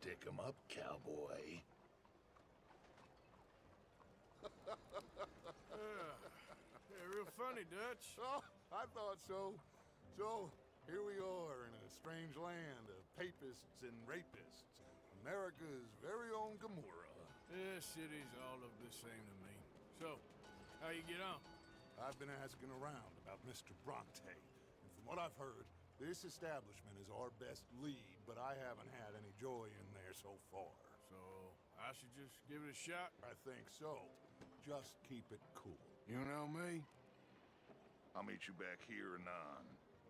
Stick 'em up, cowboy. Yeah, real funny, Dutch. Oh, I thought so. So, here we are in a strange land of papists and rapists. America's very own Gomorrah. Yeah, cities all look the same to me. So, how you get on? I've been asking around about Mr. Bronte, and from what I've heard, this establishment is our best lead, but I haven't had any joy in there so far. So, I should just give it a shot? I think so. Just keep it cool. You know me? I'll meet you back here anon.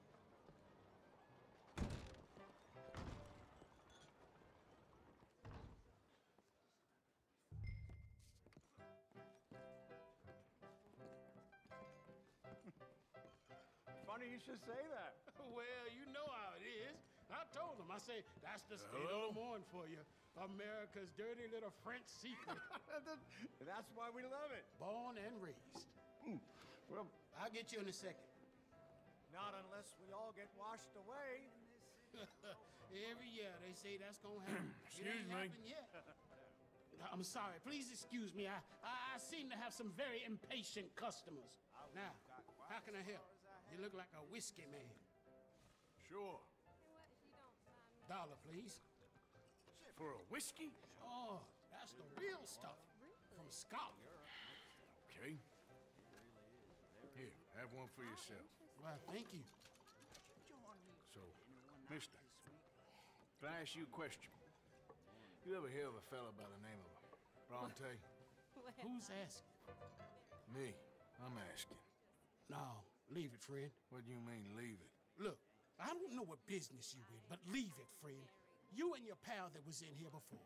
Funny you should say that. Well, you know how it is. I told him. I say, that's the state hello? of Lemoyne for you. America's dirty little French secret. That's why we love it. Born and raised. Well, I'll get you in a second. not unless we all get washed away. Every year they say that's gonna happen. Excuse it ain't me. happened yet. I'm sorry. Please excuse me. I seem to have some very impatient customers. Now, how can I help? You look like a whiskey man. Sure. $1, please. For a whiskey? Oh, that's the real stuff. From Scotland. Okay. Here, have one for yourself. Well, thank you. So, mister, can I ask you a question? You ever hear of a fella by the name of Bronte? Who's asking? Me. I'm asking. No, leave it, friend. What do you mean, leave it? Look, I don't know what business you in, but leave it, friend. You and your pal that was in here before.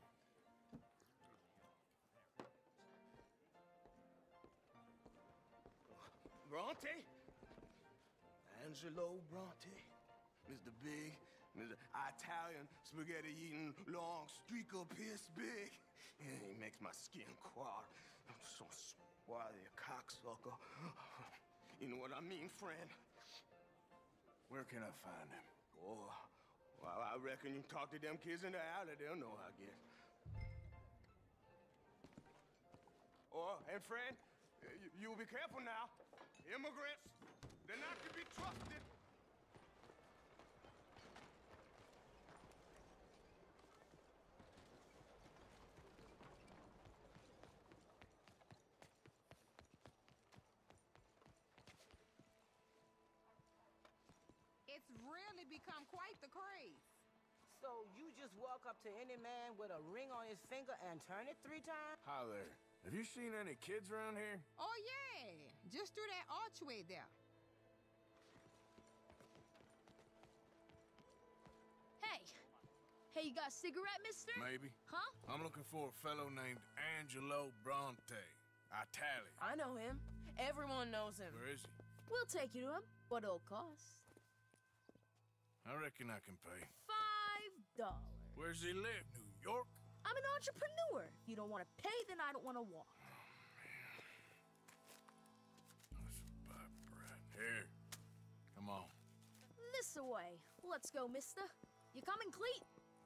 Bronte? Angelo Bronte? Mr. Big, Mr. Italian, spaghetti-eating, long streaker piss big. Yeah, he makes my skin crawl. I'm so swarthy, a cocksucker. You know what I mean, friend? Where can I find him? Oh, well, I reckon you talk to them kids in the alley, they'll know, I guess. Oh, and friend, you be careful now. Immigrants, they're not to be trusted. It's really become quite the craze. So you just walk up to any man with a ring on his finger and turn it 3 times? Hi there. Have you seen any kids around here? Oh, yeah. Just through that archway there. Hey! Hey, you got a cigarette, mister? Maybe. Huh? I'm looking for a fellow named Angelo Bronte. Italian. I know him. Everyone knows him. Where is he? We'll take you to him. What it'll cost? I reckon I can pay. $5. Where's he live? New York? I'm an entrepreneur. If you don't want to pay, then I don't want to walk. That's a bad brat. Here. Come on. This way. Let's go, mister. You coming, Cleet?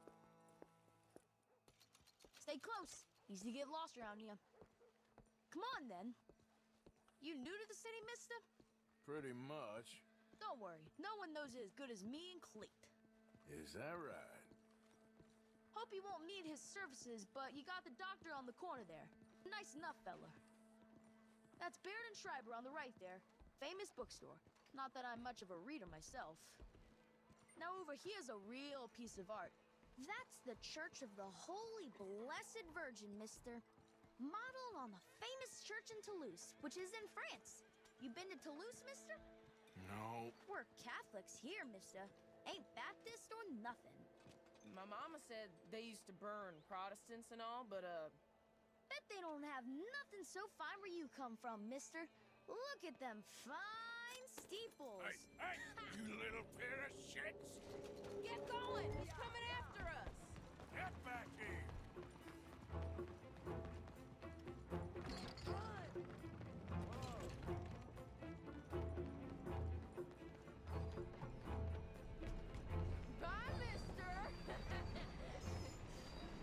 Stay close. Easy to get lost around here. Come on, then. You new to the city, mister? Pretty much. Don't worry. No one knows it as good as me and Cleet. Is that right? Hope you won't need his services, but you got the doctor on the corner there. Nice enough, fella. That's Baird and Schreiber on the right there. Famous bookstore. Not that I'm much of a reader myself. Now over here's a real piece of art. That's the Church of the Holy Blessed Virgin, mister. Modeled on the famous church in Toulouse, which is in France. You been to Toulouse, mister? No. We're Catholics here, mister. Ain't Baptist or nothing. My mama said they used to burn Protestants and all, but, Bet they don't have nothing so fine where you come from, mister. Look at them fine steeples. Hey, you little pair of shits! Get going! He's coming after us! Get back here! Bye, mister!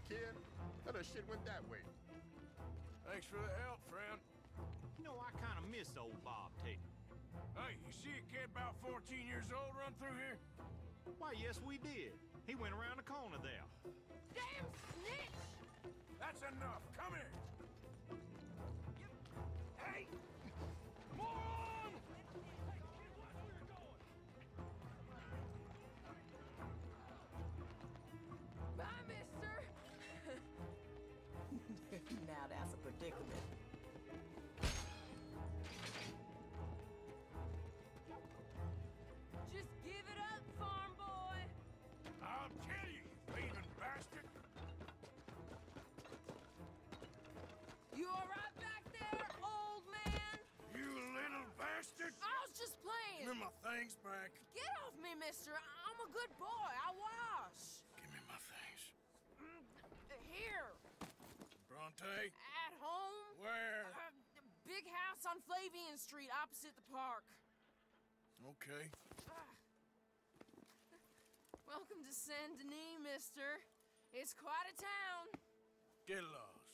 kid? How the shit went that way? Thanks for the help, friend. You know, I kind of miss old Bob Tate. Hey, you see a kid about 14 years old run through here? Why, yes, we did. He went around the corner there. Damn snitch! That's enough. Come here. Hey! Moron! Bye, mister! Now that's a predicament. Just give it up, farm boy! I'll kill you, you thieving bastard! You alright back there, old man? You little bastard! I was just playing! Give me my things back. Get off me, mister! I'm a good boy. I wash. Give me my things. Here. Bronte? At home. Where? Big house on Flavian Street, opposite the park. Okay. Welcome to Saint Denis, mister. It's quite a town. Get lost.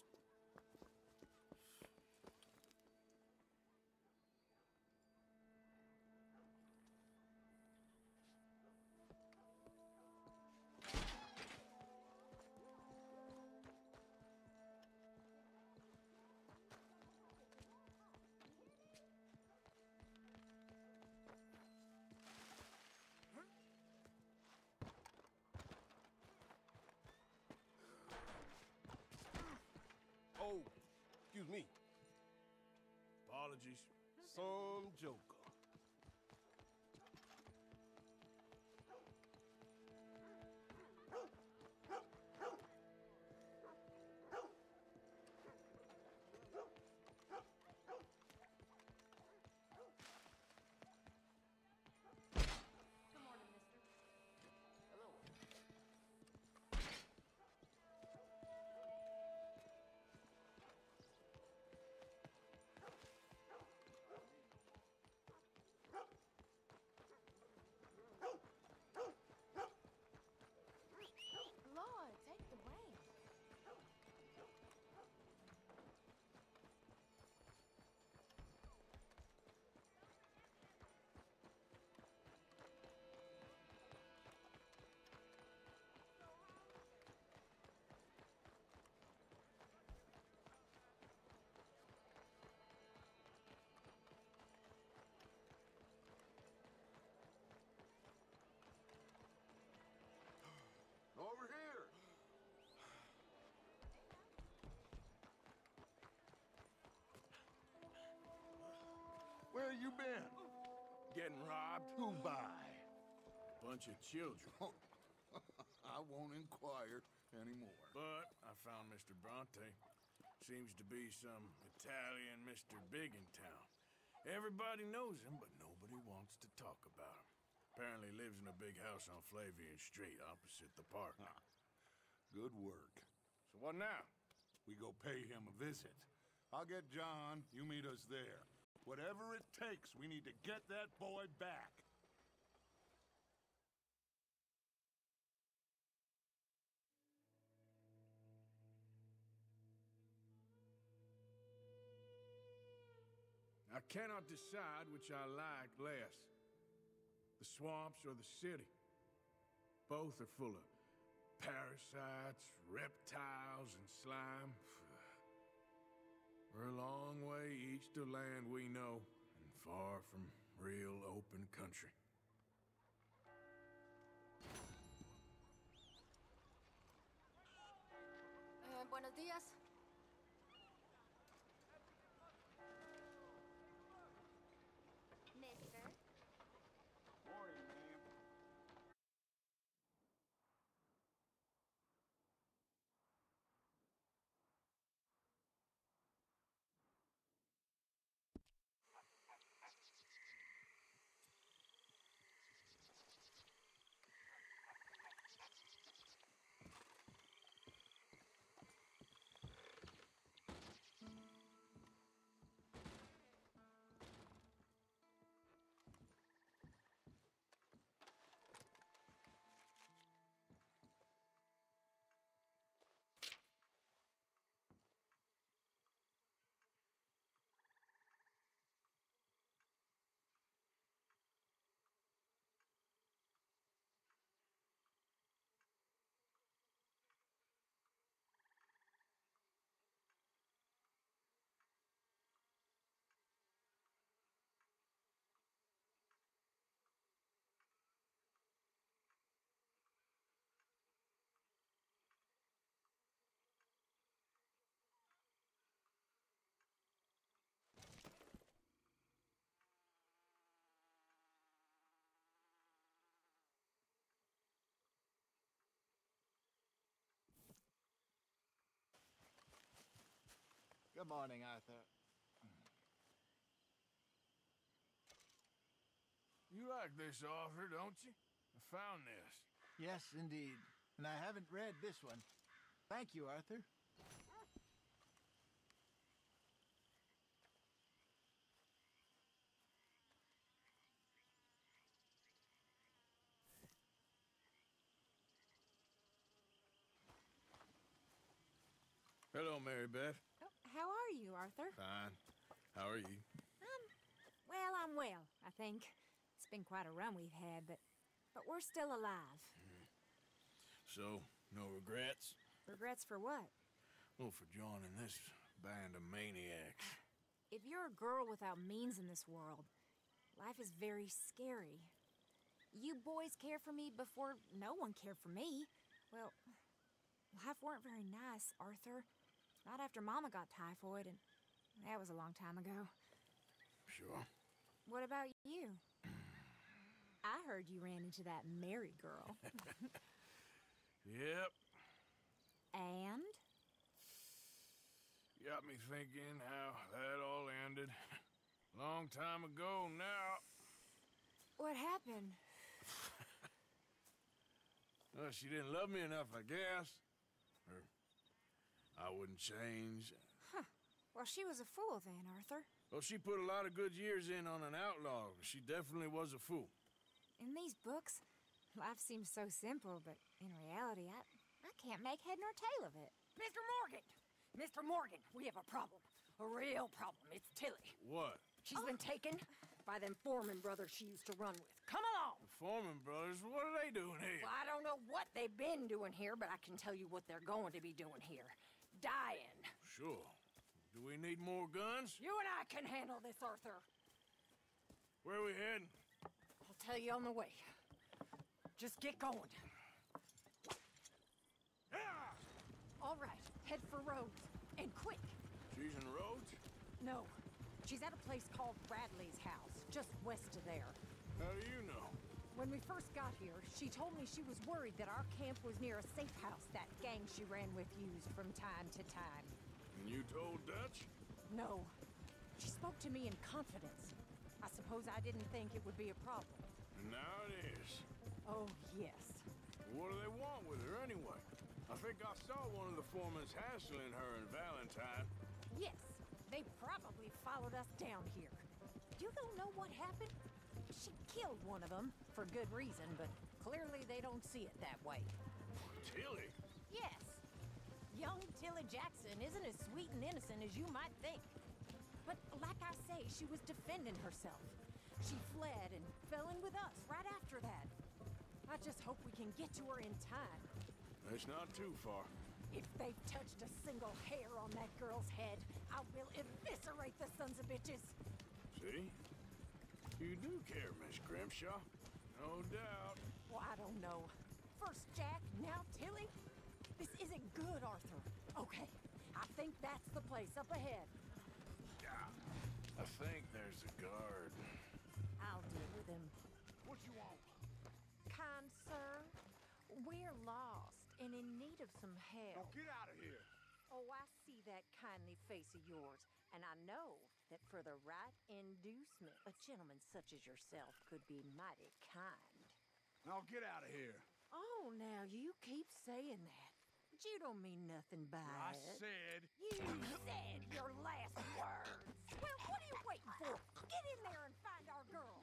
Oh, excuse me. Apologies. Some joker. Good morning, mister. Hello. Lord, take the reins. Over here! Where you been? Getting robbed? Who by? Bunch of children. I won't inquire anymore. But I found Mr. Bronte. Seems to be some Italian Mr. Big in town. Everybody knows him, but nobody wants to talk about him. Apparently lives in a big house on Flavian Street, opposite the park. Good work. So what now? We go pay him a visit. I'll get John, you meet us there. Whatever it takes, we need to get that boy back. I cannot decide which I like less. The swamps or the city. Both are full of parasites, reptiles, and slime. We're a long way east of land we know, and far from real open country. Buenos días. Mister. Morning, ma'am. Good morning, Arthur. You like this author, don't you? I found this. Yes, indeed. And I haven't read this one. Thank you, Arthur. Hello, Mary Beth. Oh, how are you, Arthur? Fine. How are you? Well, I'm well, I think. It's been quite a run we've had, but we're still alive. So, no regrets? Regrets for what? Well, for joining this band of maniacs. If you're a girl without means in this world, life is very scary. You boys cared for me before no one cared for me. Well, life weren't very nice, Arthur. Not after Mama got typhoid, and that was a long time ago. Sure. What about you? I heard you ran into that Mary girl. Yep. And? Got me thinking how that all ended. Long time ago now. What happened? Well, she didn't love me enough, I guess. Or I wouldn't change. Huh. Well, she was a fool then, Arthur. Well, she put a lot of good years in on an outlaw. She definitely was a fool. In these books, life seems so simple, but in reality, I can't make head nor tail of it. Mr. Morgan! Mr. Morgan, we have a problem. A real problem. It's Tilly. What? She's been taken by them Foreman brothers she used to run with. Come along! The Foreman brothers? What are they doing here? Well, I don't know what they've been doing here, but I can tell you what they're going to be doing here. Dying. Sure. Do we need more guns? You and I can handle this, Arthur. Where are we heading? I'll tell you on the way. Just get going. All right, head for Rhodes. And quick. She's in Rhodes? No. She's at a place called Bradley's house, just west of there. How do you know? When we first got here, she told me she was worried that our camp was near a safe house that gang she ran with used from time to time. And you told Dutch? No. She spoke to me in confidence. I suppose I didn't think it would be a problem. And now it is. Oh, yes. What do they want with her anyway? I think I saw one of the foremans hassling her and Valentine. Yes. They probably followed us down here. You don't know what happened? She killed one of them, for good reason, but clearly they don't see it that way. Tilly? Yes. Young Tilly Jackson isn't as sweet and innocent as you might think. But like I say, she was defending herself. She fled and fell in with us right after that. I just hope we can get to her in time. It's not too far. If they've touched a single hair on that girl's head, I will eviscerate the sons of bitches. See? You do care, Miss Grimshaw. No doubt. Well, I don't know. First Jack, now Tilly? This isn't good, Arthur. Okay, I think that's the place up ahead. Yeah, I think there's a guard. I'll deal with him. What you want? Kind sir, we're lost and in need of some help. Now get out of here. Oh, I see that kindly face of yours, and I know that for the right inducement, a gentleman such as yourself could be mighty kind. Now get out of here. Oh, now you keep saying that. But you don't mean nothing by I it. said... You said your last words. Well, what are you waiting for? Get in there and find our girl.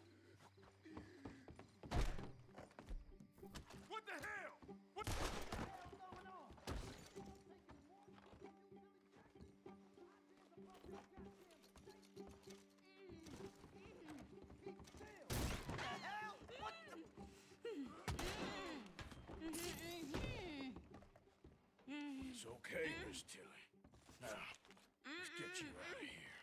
What the hell? What the hell going on? It's okay, Miss Tilly. Now, let's get you out of here.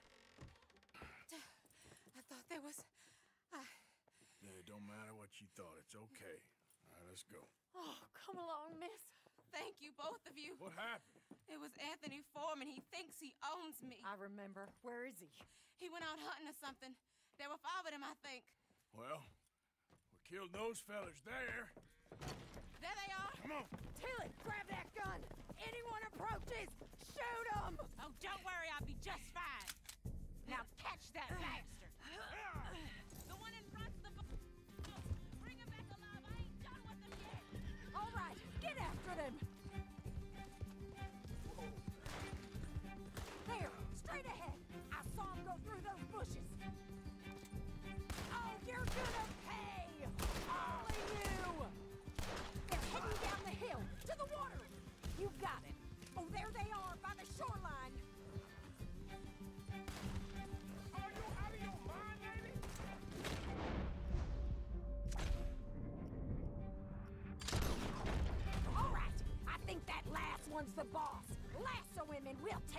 I thought there was... It don't matter what you thought. It's okay. All right, let's go. Oh, come along, miss. Thank you, both of you. What happened? It was Anthony Foreman. He thinks he owns me. I remember. Where is he? He went out hunting or something. There were 5 of them, I think. Well, we killed those fellas there. There they are. Come on. Tilly, grab that gun. Anyone approaches, shoot them. Oh, don't worry. I'll be just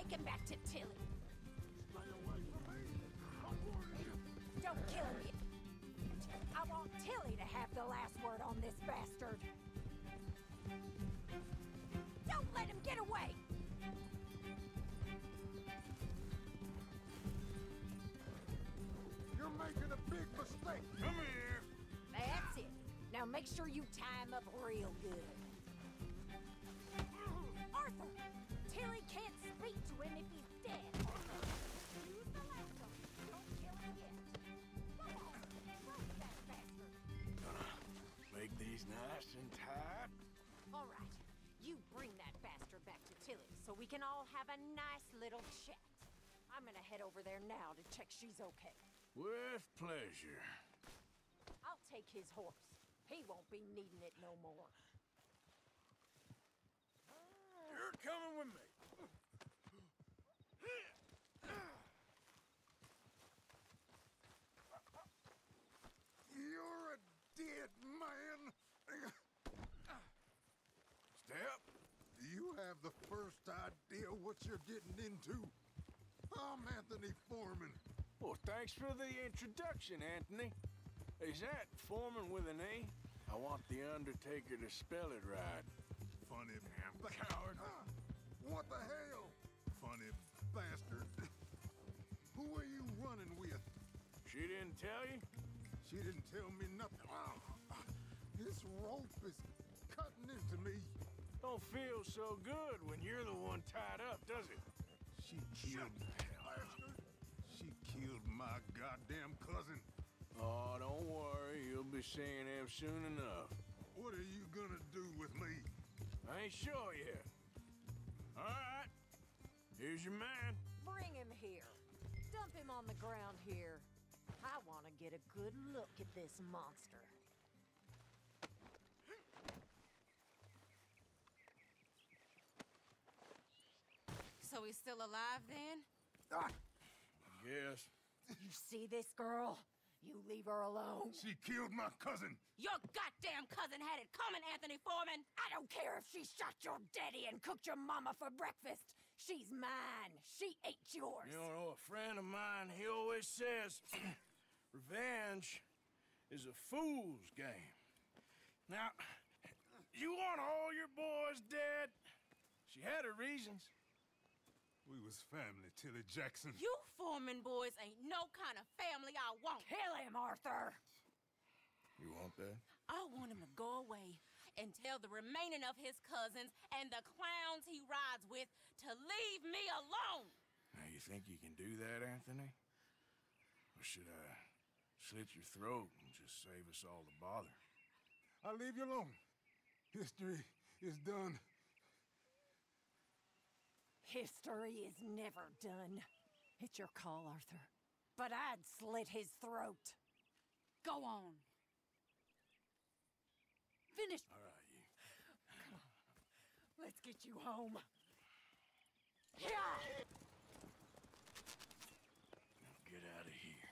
Take him back to Tilly. Don't kill him yet. I want Tilly to have the last word on this bastard. Don't let him get away! You're making a big mistake. Come here. That's it. Now make sure you tie him up real good. Arthur! Tilly can't speak to him if he's dead. Use the lasso. Don't kill him yet. Come on, throw that bastard. Make these nice and tight. All right, you bring that bastard back to Tilly so we can all have a nice little chat. I'm gonna head over there now to check she's okay. With pleasure. I'll take his horse. He won't be needing it no more. You're coming with me. You're a dead man. Step. Do you have the first idea what you're getting into? I'm Anthony Foreman. Well, thanks for the introduction, Anthony. Is that Foreman with an A? I want the Undertaker to spell it right. Funny coward. What the hell? Funny bastard. Who are you running with? She didn't tell you? She didn't tell me nothing. This rope is cutting into me. Don't feel so good when you're the one tied up, does it? She killed She killed my goddamn cousin. Oh, don't worry. You'll be seeing him soon enough. What are you gonna do with me? I ain't sure yet. All right. Here's your man. Bring him here. Dump him on the ground here. I want to get a good look at this monster. So he's still alive then? Yes. You see this girl? You leave her alone. She killed my cousin. Your goddamn cousin had it coming, Anthony Foreman! I don't care if she shot your daddy and cooked your mama for breakfast. She's mine. She ain't yours. You know, a friend of mine, he always says, revenge is a fool's game. Now, you want all your boys dead? She had her reasons. We was family, Tilly Jackson. You Foreman boys ain't no kind of family I want. Kill him, Arthur! You want that? I want him to go away and tell the remaining of his cousins and the clowns he rides with to leave me alone. Now, you think you can do that, Anthony? Or should I slit your throat and just save us all the bother? I'll leave you alone. History is done. History is never done. It's your call, Arthur. But I'd slit his throat. Go on. Finish. All right, you. Come on. Let's get you home. Yeah. Now get out of here.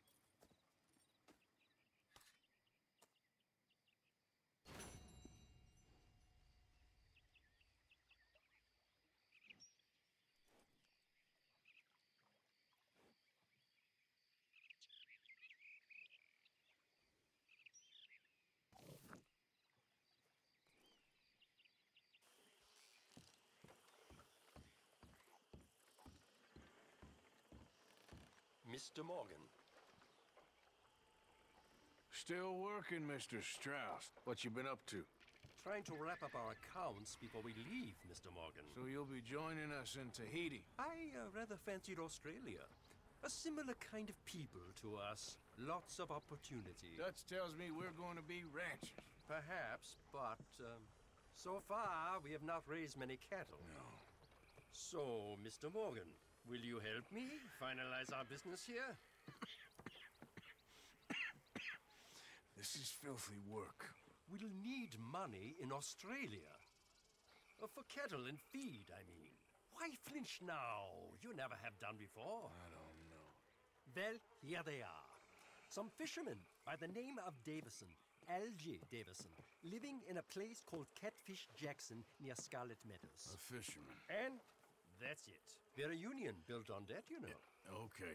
Mr. Morgan. Still working, Mr. Strauss. What you been up to? Trying to wrap up our accounts before we leave, Mr. Morgan. So you'll be joining us in Tahiti? I rather fancied Australia. A similar kind of people to us. Lots of opportunity. Dutch tells me we're going to be ranchers. Perhaps, but so far we have not raised many cattle. No. So, Mr. Morgan, will you help me finalize our business here? This is filthy work. We'll need money in Australia. For cattle and feed, I mean. Why flinch now? You never have done before. I don't know. Well, here they are. Some fishermen by the name of Davison, L.J. Davison, living in a place called Catfish Jackson near Scarlet Meadows. A fisherman. And That's it. We're a union built on debt, you know. Okay.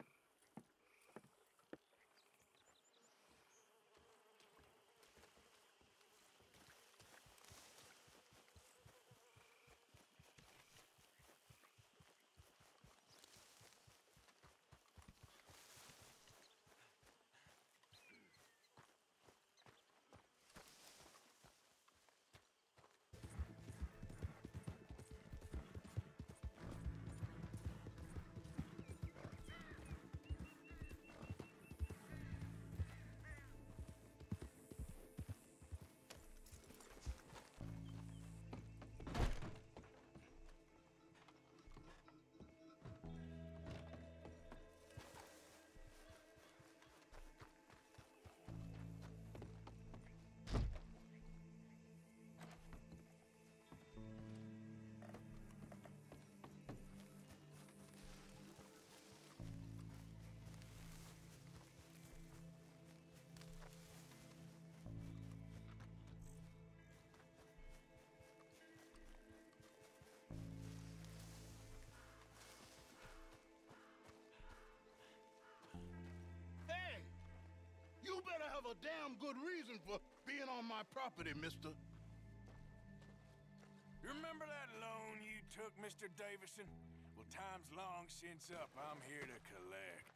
Hey! You better have a damn good reason for being on my property, mister. You remember that loan you took, Mr. Davison? Well, time's long since up. I'm here to collect.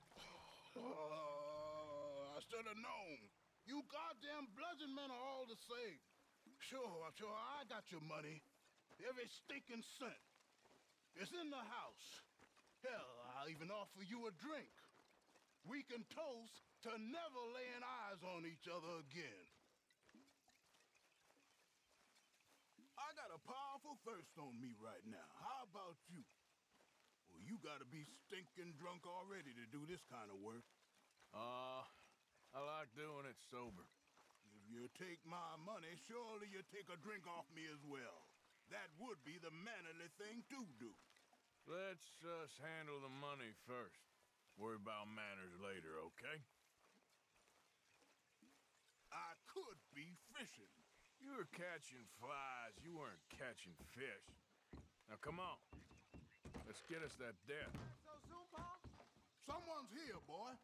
I should have known. You goddamn bludgeon men are all the same. Sure, I got your money. Every stinking cent. It's in the house. Hell, I'll even offer you a drink. We can toast to never laying eyes on each other again. I got a powerful thirst on me right now. How about you? Well, you gotta be stinking drunk already to do this kind of work. I like doing it sober. If you take my money, surely you take a drink off me as well. That would be the mannerly thing to do. Let's us handle the money first. Worry about manners later, okay? I could be fishing. You were catching flies. You weren't catching fish. Now, come on. Let's get us that debt. So soon, Pa? Someone's here, boy.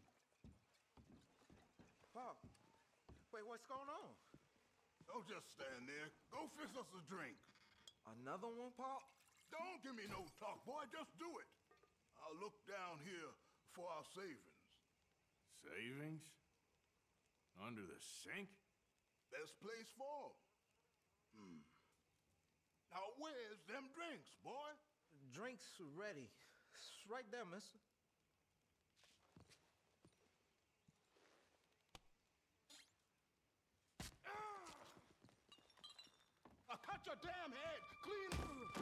Pop, wait, what's going on? Don't just stand there. Go fix us a drink. Another one, Pop? Don't give me no talk, boy. Just do it. I'll look down here for our savings. Savings? Under the sink? Best place for 'em. Now, where's them drinks, boy? Drinks ready. It's right there, mister. I cut your damn head clean.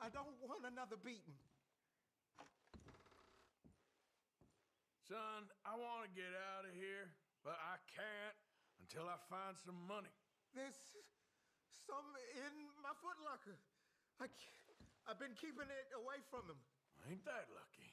I don't want another beating. Son, I want to get out of here, but I can't until I find some money. There's some in my footlocker. I've been keeping it away from him. Ain't that lucky?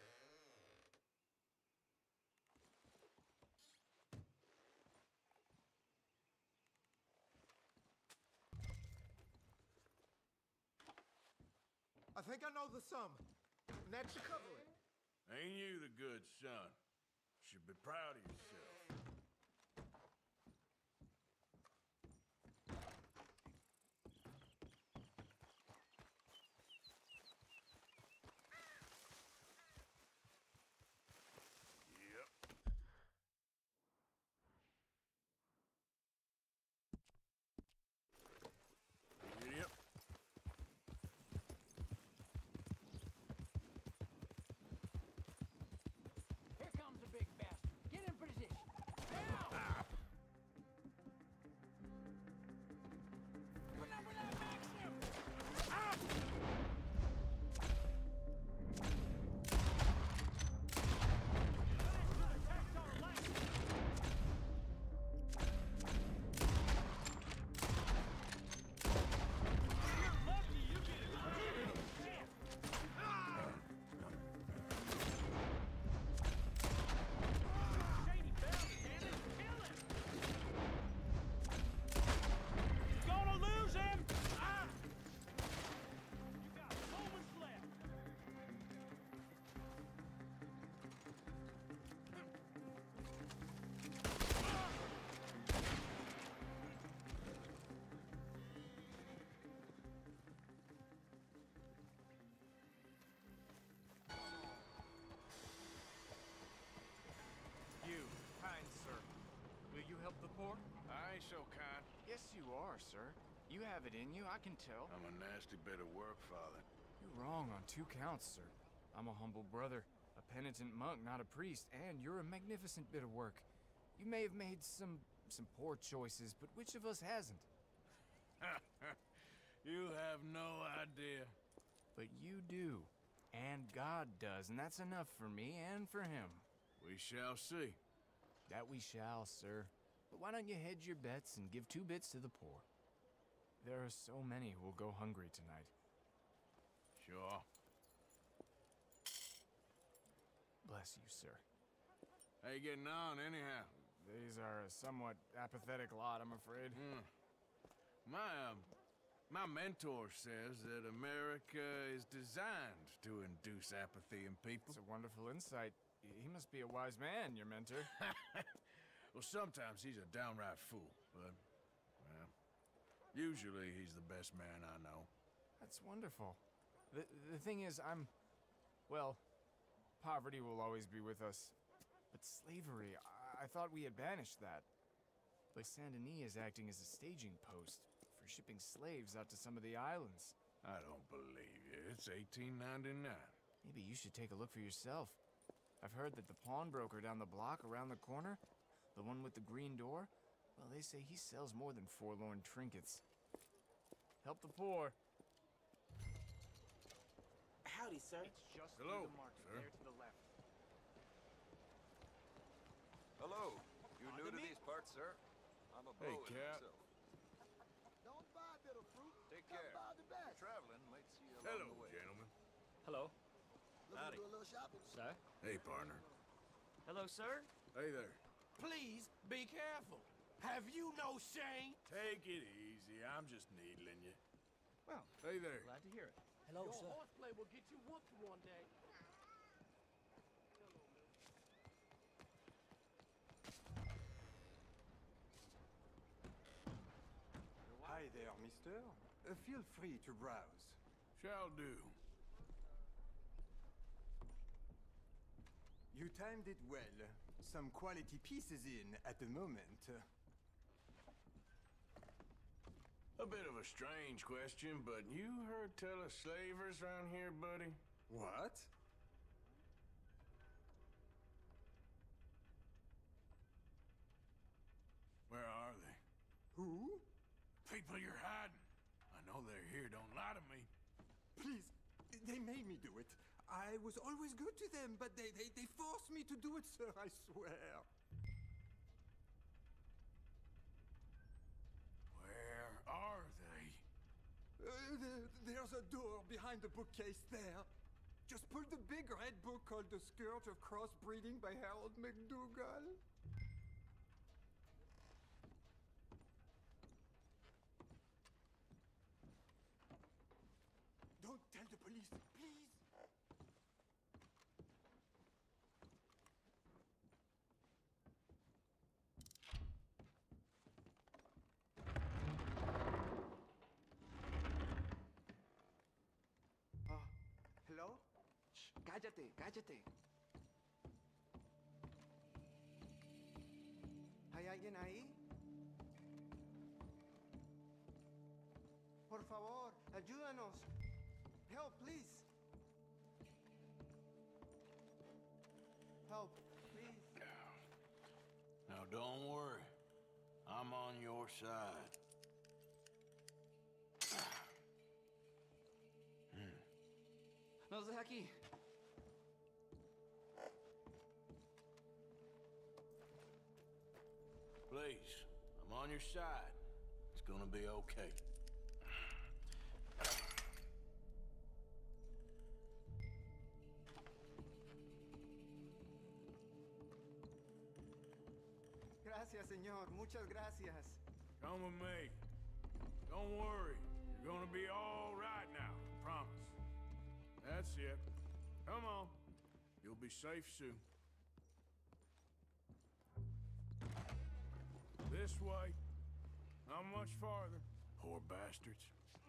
I think I know the sum. And that should cover it. Ain't you the good son? Should be proud of yourself. Yep. Yep. Here comes the big bastard. Get in position. Now! Remember that, Maxim! Ah! Gonna lose him! Ah! You got moments left. You, kind sir, will you help the poor? I ain't so kind. Yes, you are, sir. You have it in you, I can tell. I'm a nasty bit of work, Father. You're wrong on 2 counts, sir. I'm a humble brother, a penitent monk, not a priest, and you're a magnificent bit of work. You may have made some poor choices, but which of us hasn't? You have no idea. But you do. And God does, and that's enough for me and for him. We shall see. That we shall, sir. But why don't you hedge your bets and give 2 bits to the poor? There are so many who will go hungry tonight. Sure. Bless you, sir. How you getting on, anyhow? These are a somewhat apathetic lot, I'm afraid. My mentor says that America is designed to induce apathy in people. It's a wonderful insight. He must be a wise man, your mentor. Well, sometimes he's a downright fool, but, well, usually he's the best man I know. That's wonderful. The thing is, well, poverty will always be with us. But slavery, I thought we had banished that. But Saint Denis is acting as a staging post for shipping slaves out to some of the islands. I don't believe you. It's 1899. Maybe you should take a look for yourself. I've heard that the pawnbroker down the block around the corner, the one with the green door, well, they say he sells more than forlorn trinkets. Help the poor. Howdy, sir. It's just Hello, through the market, sir. there to the left. Hello. You new to these parts, sir? I'm a Hey, Bowen Cap. myself. Don't buy bitter fruit. Take Come care. buy the best. Traveling might see you along Hello, the way. gentlemen. Hello. Looking to do a little shopping? Sir? Hey, partner. Hello, sir? Hey there. Please be careful. Have you no shame? Take it easy. I'm just needling you. Well, Hey there. glad to hear it. Hello, Your sir. horseplay will get you whooped one day. Hi there, mister. Feel free to browse. Shall do. You timed it well. Some quality pieces in at the moment. A bit of a strange question, but you heard tell of slavers around here, buddy? What? Where are they? Who? People you're hiding. I know they're here, don't lie to me. Please, They made me do it. I was always good to them, but they forced me to do it, sir, I swear. Where are they? There's a door behind the bookcase there. Just pull the big red book called The Scourge of Crossbreeding by Harold McDougall. Don't tell the police, please. ¿Hello? Cállate, cállate. ¿Hay alguien ahí? Por favor, ayúdanos. Help, please. Help, please. Now, don't worry. I'm on your side. Nos deja aquí. Please, I'm on your side. It's gonna be okay. Gracias, señor. Muchas gracias. Come with me. Don't worry. You're gonna be all right now. Promise. That's it. Come on. You'll be safe soon. This way. Not much farther. Poor bastards.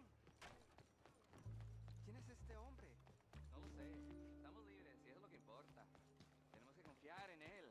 ¿Quién es este hombre? No lo sé. Estamos libres y eso es lo que importa. Tenemos que confiar en él.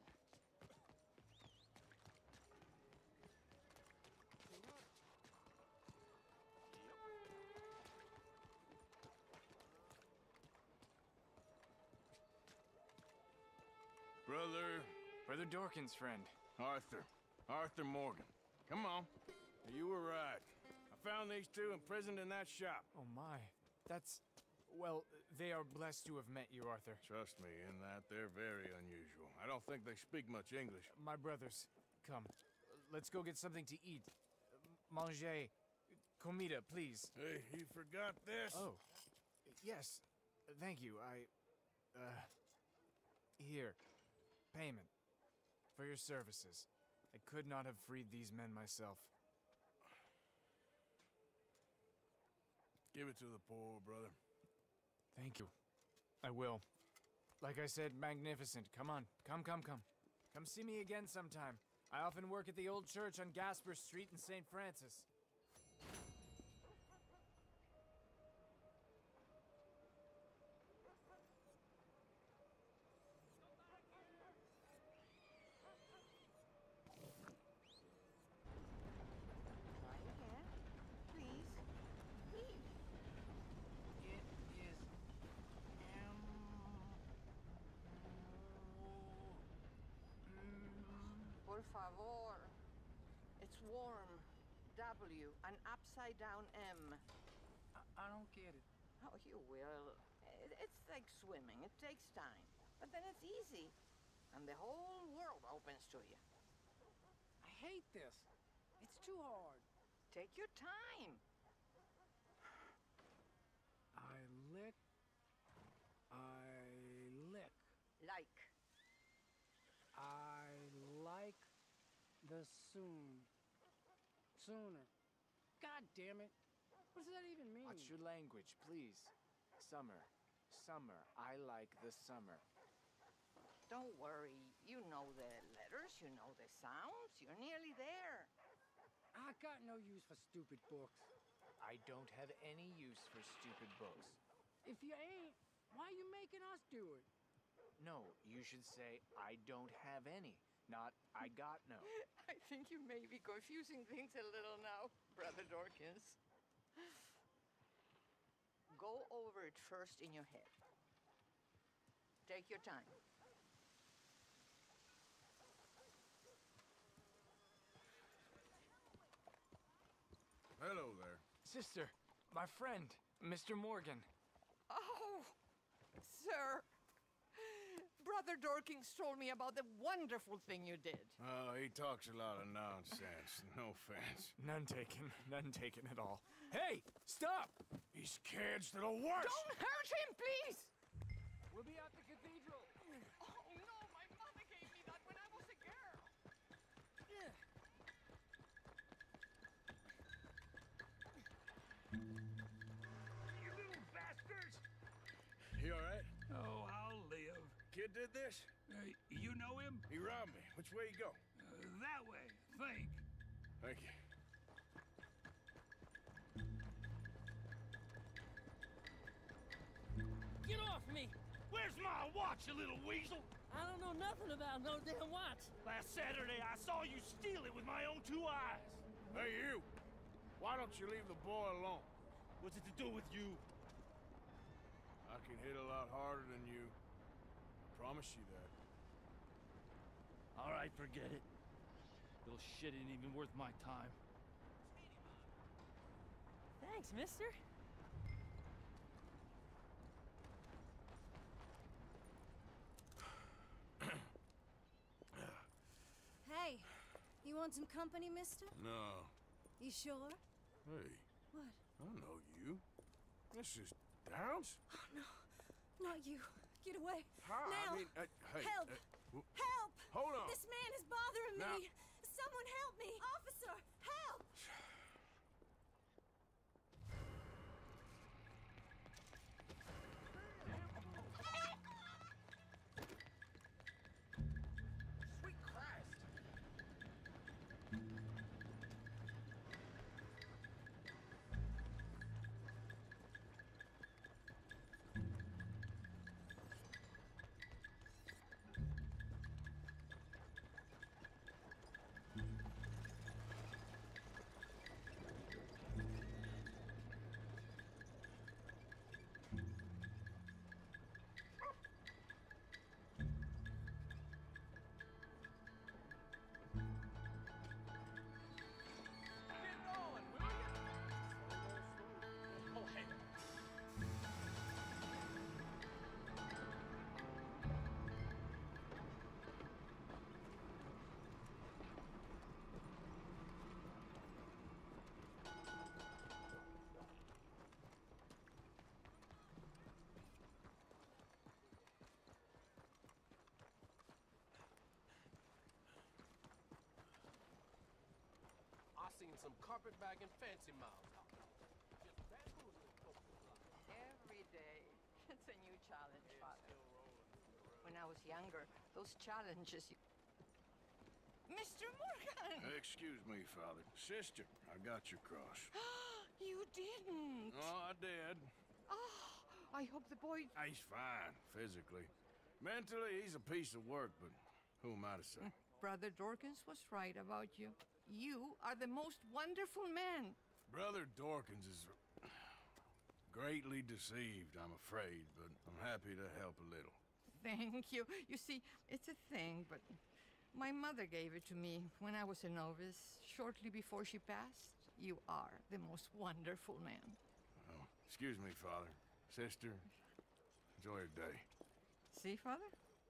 Brother Dorkin's friend. Arthur Morgan. Come on. You were right. I found these two imprisoned in that shop. Oh my. That's... Well, they are blessed to have met you, Arthur. Trust me, in that they're very unusual. I don't think they speak much English. My brothers, come. Let's go get something to eat. Manger. Comida, please. Hey, you forgot this? Oh. Yes. Thank you. Here. Payment. For your services. I could not have freed these men myself. Give it to the poor, brother. Thank you. I will. Like I said, magnificent. Come on. Come. Come see me again sometime. I often work at the old church on Gasper Street in St. Francis. Por favor. It's warm. W, an upside down M. I don't get it. Oh, you will. It's like swimming. It takes time. But then it's easy. And the whole world opens to you. I hate this. It's too hard. Take your time. I lick. Like. I like the sooner. God damn it. What does that even mean? Watch your language, please. Summer. I like the summer. Don't worry. You know the letters, you know the sounds. You're nearly there. I got no use for stupid books. I don't have any use for stupid books. If you ain't, why are you making us do it? No, you should say, I don't have any, not I got no. I think you may be confusing things a little now, Brother Dorkins. Go over it first in your head. Take your time. Hello there. Sister, my friend, Mr. Morgan. Oh, Sir, Brother Dorkins told me about the wonderful thing you did. Oh, he talks a lot of nonsense. No offense. None taken. None taken at all. Hey, stop! These kids, they're the worst! Don't hurt him, please! We'll be at the cathedral. Oh, no, my mother gave me that when I was a girl. You little bastards! You all right? Oh, I'll live. Kid did this? You know him? He robbed me. Which way you go? That way, think. Thank you. Get off me! Where's my watch, you little weasel? I don't know nothing about no damn watch. Last Saturday, I saw you steal it with my own two eyes. Hey, you! Why don't you leave the boy alone? What's it to do with you? I can hit a lot harder than you. Promise you that. All right, forget it. Little shit ain't even worth my time. Thanks, mister. Hey, you want some company, mister? No. You sure? Hey, What? I know you. This is Downs? Oh, no. Not you. Get away. How? Now. I mean, hey. Help! Help! Hold on. This man is bothering Now- me. Someone help me. Officer, help! Sweet Christ! I seen some carpetbagging fancy mouths. Every day, it's a new challenge, Father. When I was younger, those challenges you... Mr. Morgan! Excuse me, Father. Sister, I got your cross. You didn't! Oh, I did. Oh, I hope the boy... He's fine, physically. Mentally, he's a piece of work, but who am I to say? Brother Dorkins was right about you. You are the most wonderful man. Brother Dorkins is greatly deceived, I'm afraid, but I'm happy to help a little. Thank you. You see, it's a thing, but my mother gave it to me when I was a novice, shortly before she passed. You are the most wonderful man. Oh, excuse me, Father. Sister, enjoy your day. See, Father?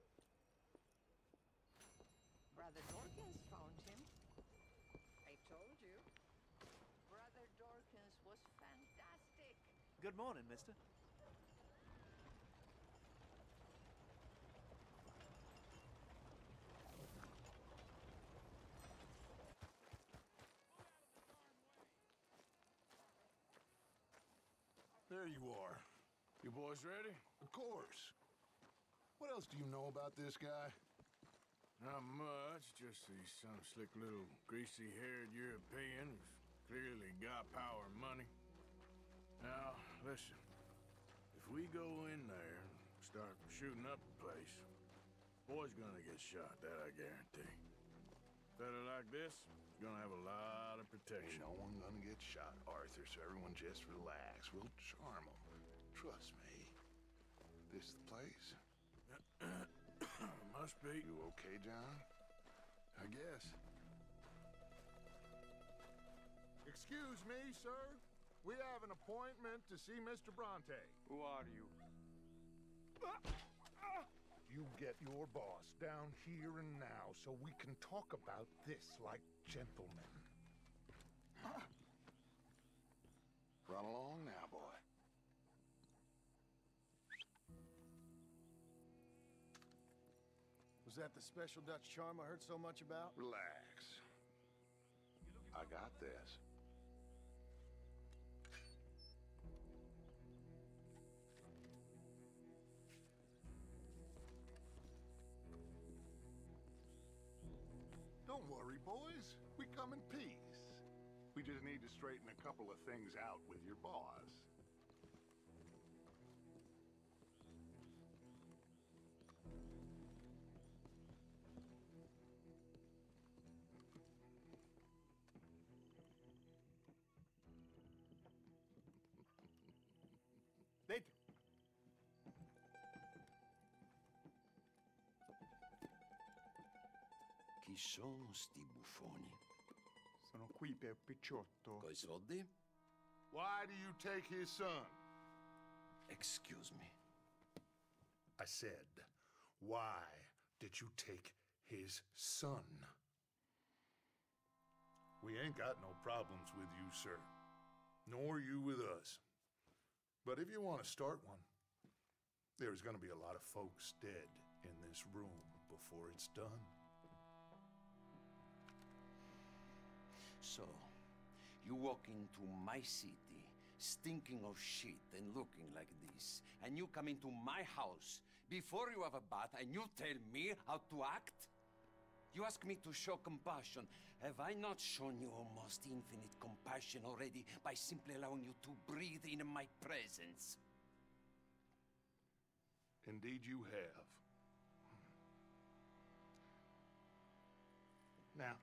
Brother Dorkins found him. I told you. Brother Dorkins was fantastic. Good morning, mister. There you are. You boys ready? Of course. What else do you know about this guy? Not much, just he's some slick little greasy-haired European who's clearly got power and money. Now, listen. If we go in there and start shooting up the place, boy's gonna get shot, that I guarantee. Fella like this is gonna have a lot of protection. Ain't no one gonna get shot, Arthur, so everyone just relax. We'll charm them. Trust me. This the place? Must be. You okay, John? I guess. Excuse me, sir. We have an appointment to see Mr. Bronte. Who are you? You get your boss down here and now so we can talk about this like gentlemen. Run along now, boy. Was that the special Dutch charm I heard so much about? Relax. I got this. Don't worry, boys. We come in peace. We just need to straighten a couple of things out with your boss. Dentro. Chi sono sti buffoni? Sono qui per Picciotto. Coi soldi? Why do you take his son? Excuse me. I said, why did you take his son? We ain't got no problems with you, sir. Nor you with us. But if you want to start one, there's gonna be a lot of folks dead in this room before it's done. So, you walk into my city, stinking of shit and looking like this, and you come into my house before you have a bath and you tell me how to act? You ask me to show compassion. Have I not shown you almost infinite compassion already by simply allowing you to breathe in my presence? Indeed you have. Now,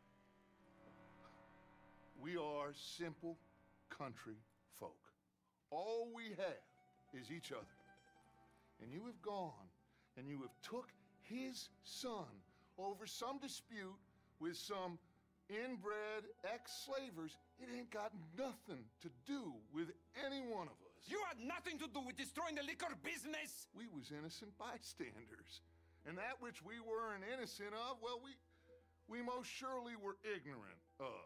we are simple country folk. All we have is each other. And you have gone and you have took his son over some dispute with some inbred ex-slavers. It ain't got nothing to do with any one of us. You had nothing to do with destroying the liquor business! We was innocent bystanders. And that which we weren't innocent of, well, we most surely were ignorant of.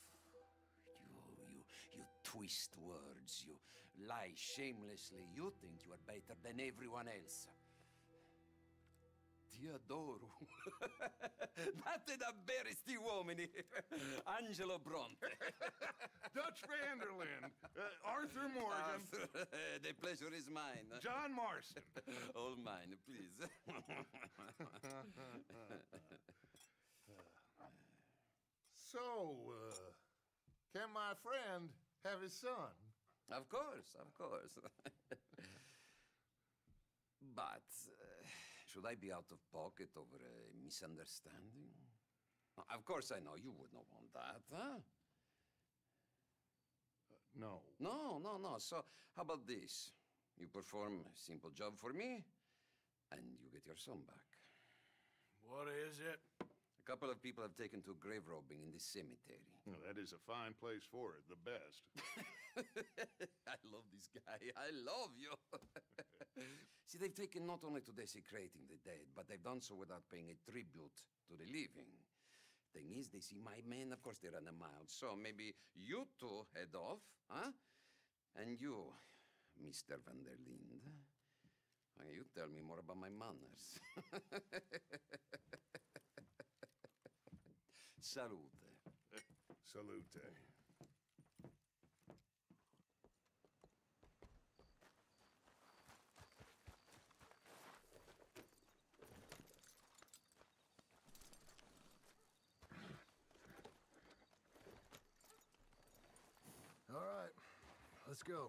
You twist words, you lie shamelessly, you think you are better than everyone else. Ti adoro. Date davvero sti uomini. Angelo Bronte. Dutch Vanderlyn. Arthur Morgan. Arthur, the pleasure is mine. John Marston. All mine, please. So, can my friend have his son? Of course, of course. But, should I be out of pocket over a misunderstanding? Of course I know you would not want that, huh? No. No. So, how about this? You perform a simple job for me, and you get your son back. What is it? A couple of people have taken to grave robbing in this cemetery. Well, that is a fine place for it, the best. I love this guy. I love you. See, they've taken not only to desecrating the dead, but they've done so without paying a tribute to the living. Thing is, they see my men, of course they run a mile. So maybe you two head off, huh? And you, Mr. Van der Linde, you tell me more about my manners. Salute. Salute. All right, let's go.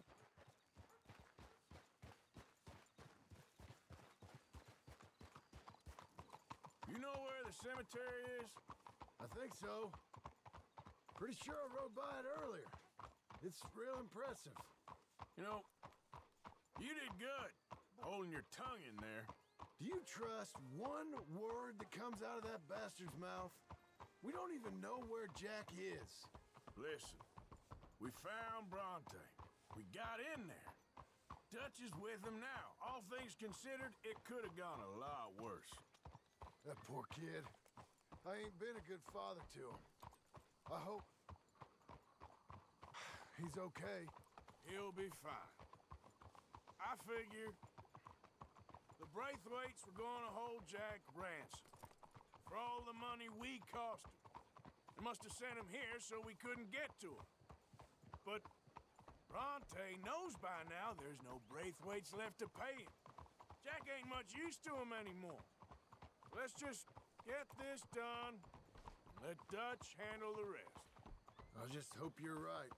You know where the cemetery is? I think so. Pretty sure I rode by it earlier. It's real impressive. You know, you did good holding your tongue in there. Do you trust one word that comes out of that bastard's mouth? We don't even know where Jack is. Listen, we found Bronte. We got in there. Dutch is with him now. All things considered, it could have gone a lot worse. That poor kid. I ain't been a good father to him. I hope... he's okay. He'll be fine. I figure the Braithwaites were gonna hold Jack ransom for all the money we cost him. They must have sent him here so we couldn't get to him. But Bronte knows by now there's no Braithwaites left to pay him. Jack ain't much use to him anymore. Let's just get this done and let Dutch handle the rest. I just hope you're right.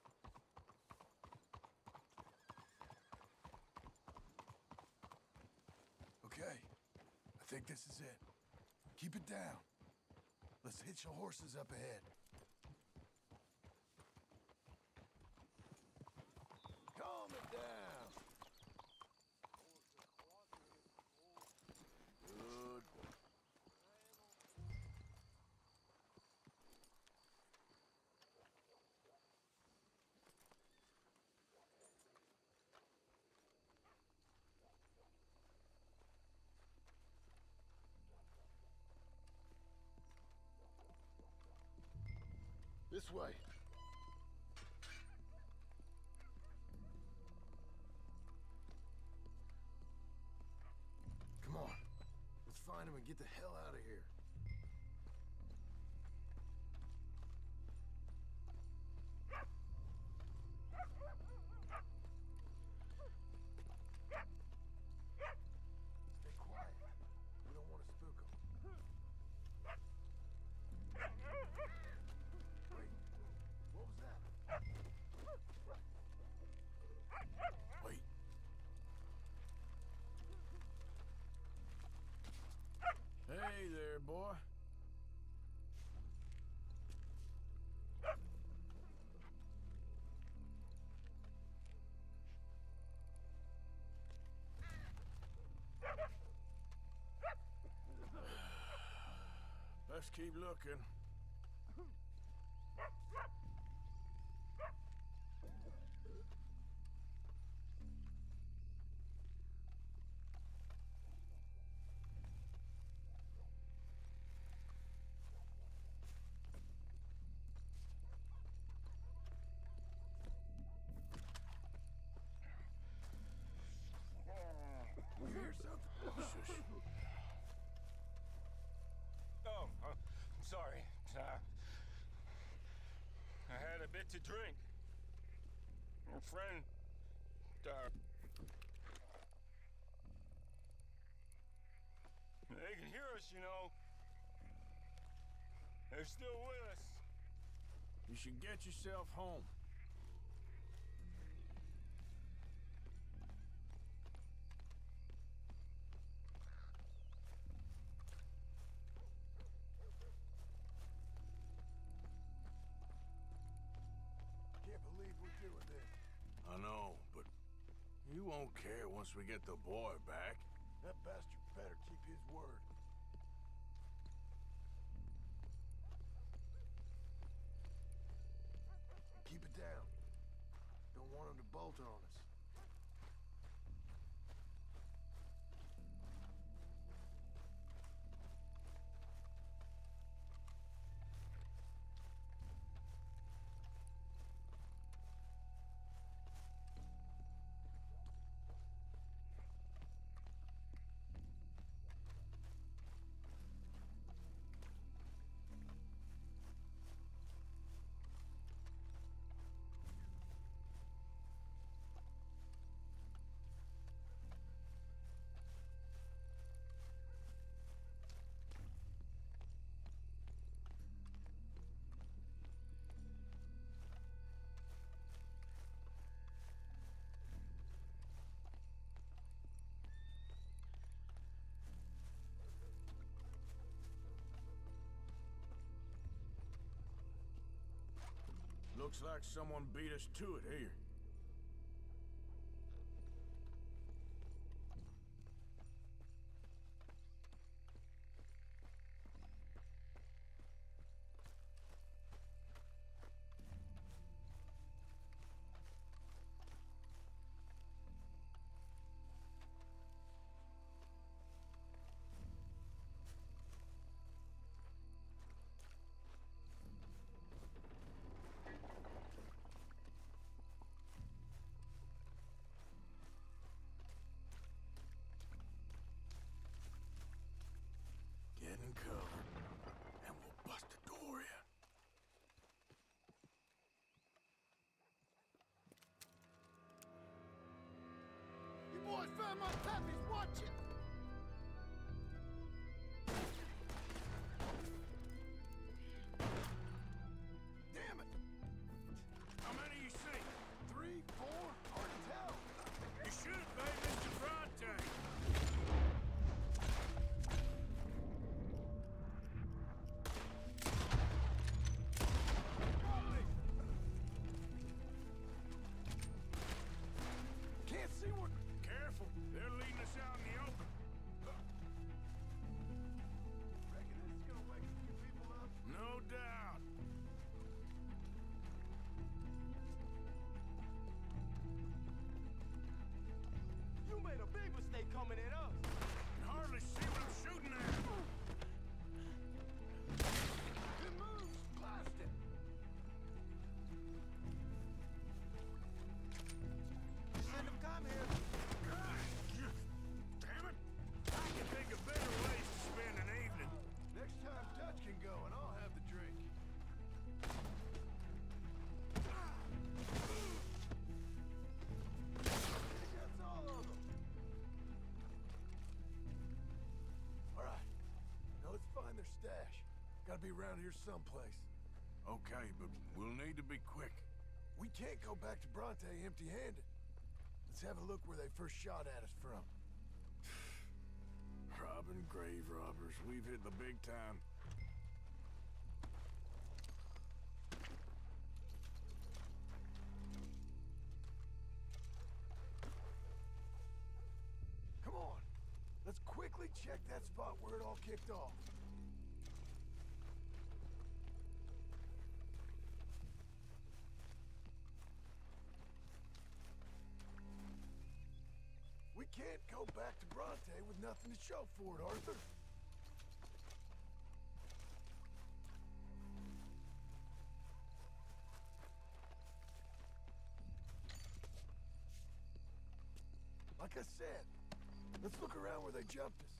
Okay, I think this is it. Keep it down. Let's hitch the horses up ahead. Calm it down. Good. This way. Come on. Let's find him and get the hell out of here. Stay quiet. We don't want to spook him. Wait, what was that? Wait. Hey there, boy. Let's keep looking. We hear something? Shush. Oh, I'm sorry. I had a bit to drink. A friend, they can hear us, you know. They're still with us. You should get yourself home. Can't believe we're doing this. I know, but he won't care once we get the boy back. That bastard better keep his word. Keep it down. Don't want him to bolt on us. Looks like someone beat us to it here. boys found my puppies. Watch it. Damn it. How many you see? 3, 4, hard to tell. You should be, Mr. Bronte. Can't see what... Careful, they're leading us out in the open. Reckon this is gonna wake a few people up? No doubt. You made a big mistake coming at us. Can hardly see what I'm shooting at. Good moves. Blast it. Shouldn't have come here. Damn it! I can think of better ways to spend an evening. Next time Dutch can go and I'll have the drink. I think that's all of them. All right. Now let's find their stash. Gotta be around here someplace. Okay, but we'll need to be quick. We can't go back to Bronte empty-handed. Let's have a look where they first shot at us from. Robbing grave robbers. We've hit the big time. Come on. Let's quickly check that spot where it all kicked off. We can't go back to Bronte with nothing to show for it, Arthur. Like I said, let's look around where they jumped us.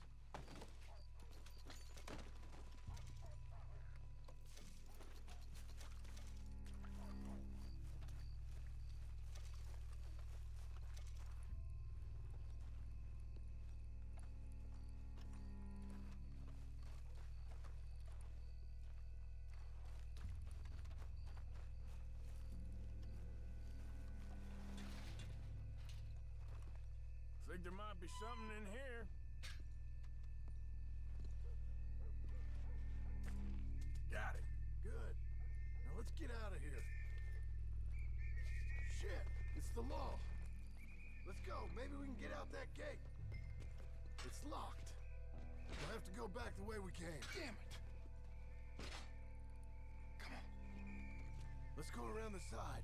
Think there might be something in here. Got it. Good. Now let's get out of here. Shit, it's the law. Let's go. Maybe we can get out that gate. It's locked. We'll have to go back the way we came. Damn it. Come on. Let's go around the side.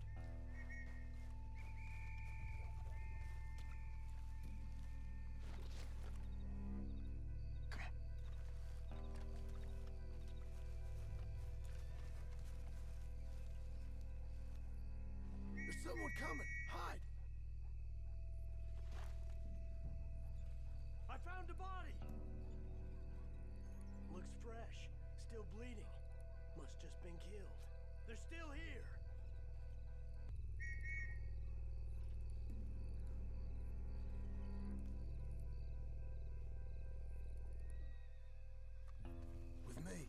Someone coming! Hide! I found a body! Looks fresh. Still bleeding. Must just been killed. They're still here. With me.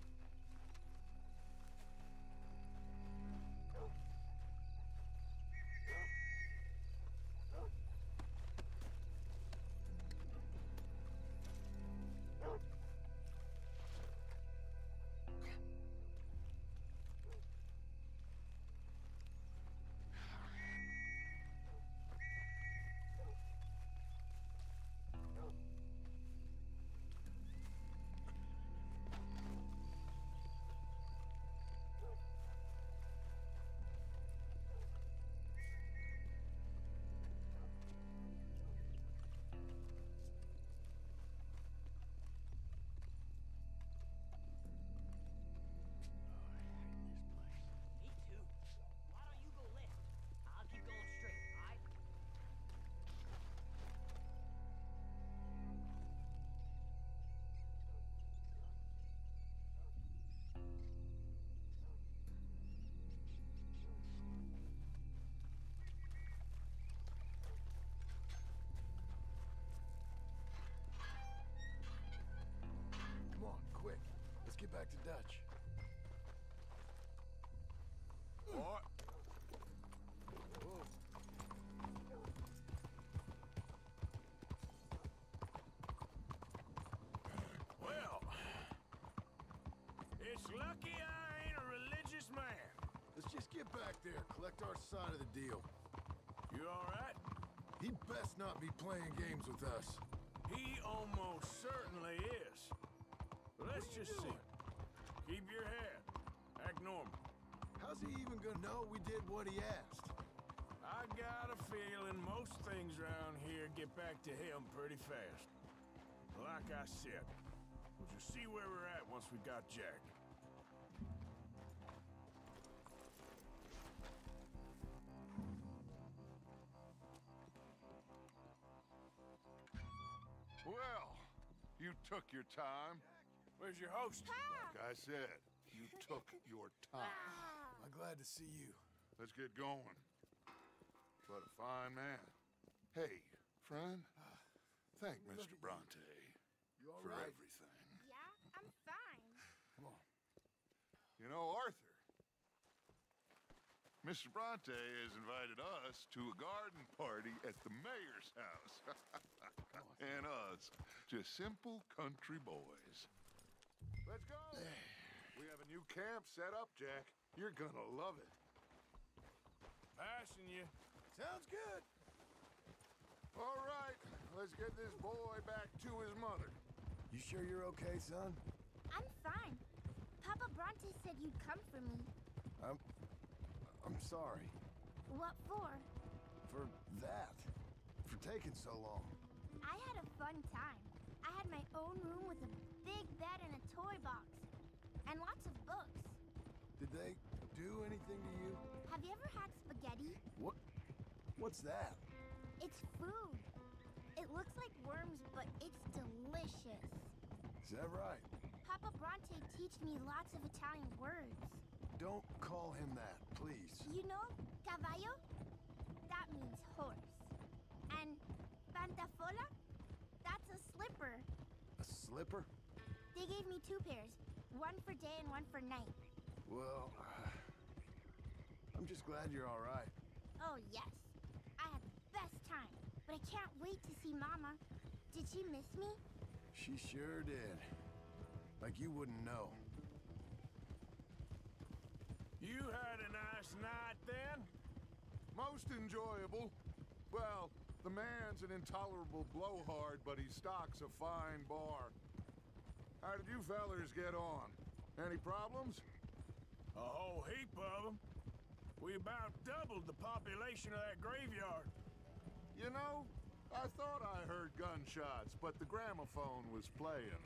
It's lucky I ain't a religious man. Let's just get back there, collect our side of the deal. You all right? He'd best not be playing games with us. He almost certainly is. But let's just see. Keep your head. Act normal. How's he even gonna know we did what he asked? I got a feeling most things around here get back to him pretty fast. Like I said, we'll just see where we're at once we got Jack. Well, you took your time. Where's your host? Like I said, you took your time. I'm glad to see you. Let's get going. What a fine man. Hey, friend, thank Mr. Bronte You all for right? everything. Yeah, I'm fine. Come on. You know, Arthur, Mr. Bronte has invited us to a garden party at the mayor's house. And us, just simple country boys. Let's go. We have a new camp set up, Jack. You're gonna love it. Passing you. Sounds good. All right, let's get this boy back to his mother. You sure you're okay, son? I'm fine. Papa Bronte said you'd come for me. I'm sorry. What for? For that. For taking so long. I had a fun time. I had my own room with a big bed and a toy box. And lots of books. Did they do anything to you? Have you ever had spaghetti? What's that? It's food. It looks like worms, but it's delicious. Is that right? Papa Bronte teach me lots of Italian words. Don't call him that, please. You know, caballo? That means horse. And pantafola? That's a slipper. A slipper? They gave me 2 pairs. One for day and one for night. Well, I'm just glad you're all right. Oh, yes. I had the best time. But I can't wait to see Mama. Did she miss me? She sure did. Like you wouldn't know. You had a nice night then? Most enjoyable. Well, the man's an intolerable blowhard, but he stocks a fine bar. How did you fellers get on? Any problems? A whole heap of them. We about doubled the population of that graveyard. You know, I thought I heard gunshots, but the gramophone was playing.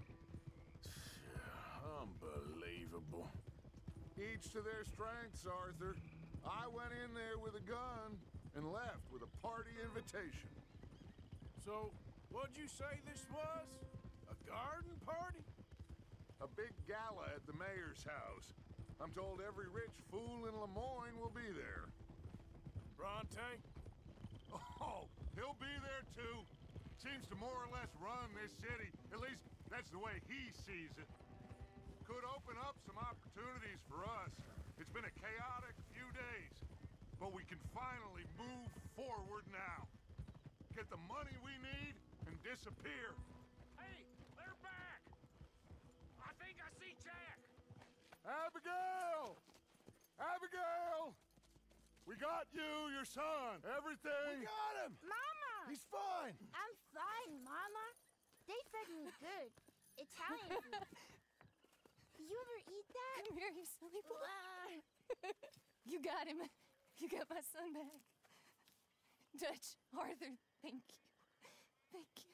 Unbelievable. Each to their strengths, Arthur. I went in there with a gun and left with a party invitation. So, what'd you say this was? A garden party? A big gala at the mayor's house. I'm told every rich fool in Lemoyne will be there. Bronte? Oh, he'll be there too. Seems to more or less run this city. At least that's the way he sees it. Could open up some opportunities for us. It's been a chaotic few days, but we can finally move forward now. Get the money we need and disappear. Hey, they're back! I think I see Jack! Abigail! Abigail! We got you, your son, everything. We got him! Mama! He's fine! I'm fine, Mama. They fed me good. Italian food. Did you ever eat that? Come here, you silly boy. You got him. You got my son back. Dutch, Arthur, thank you. Thank you.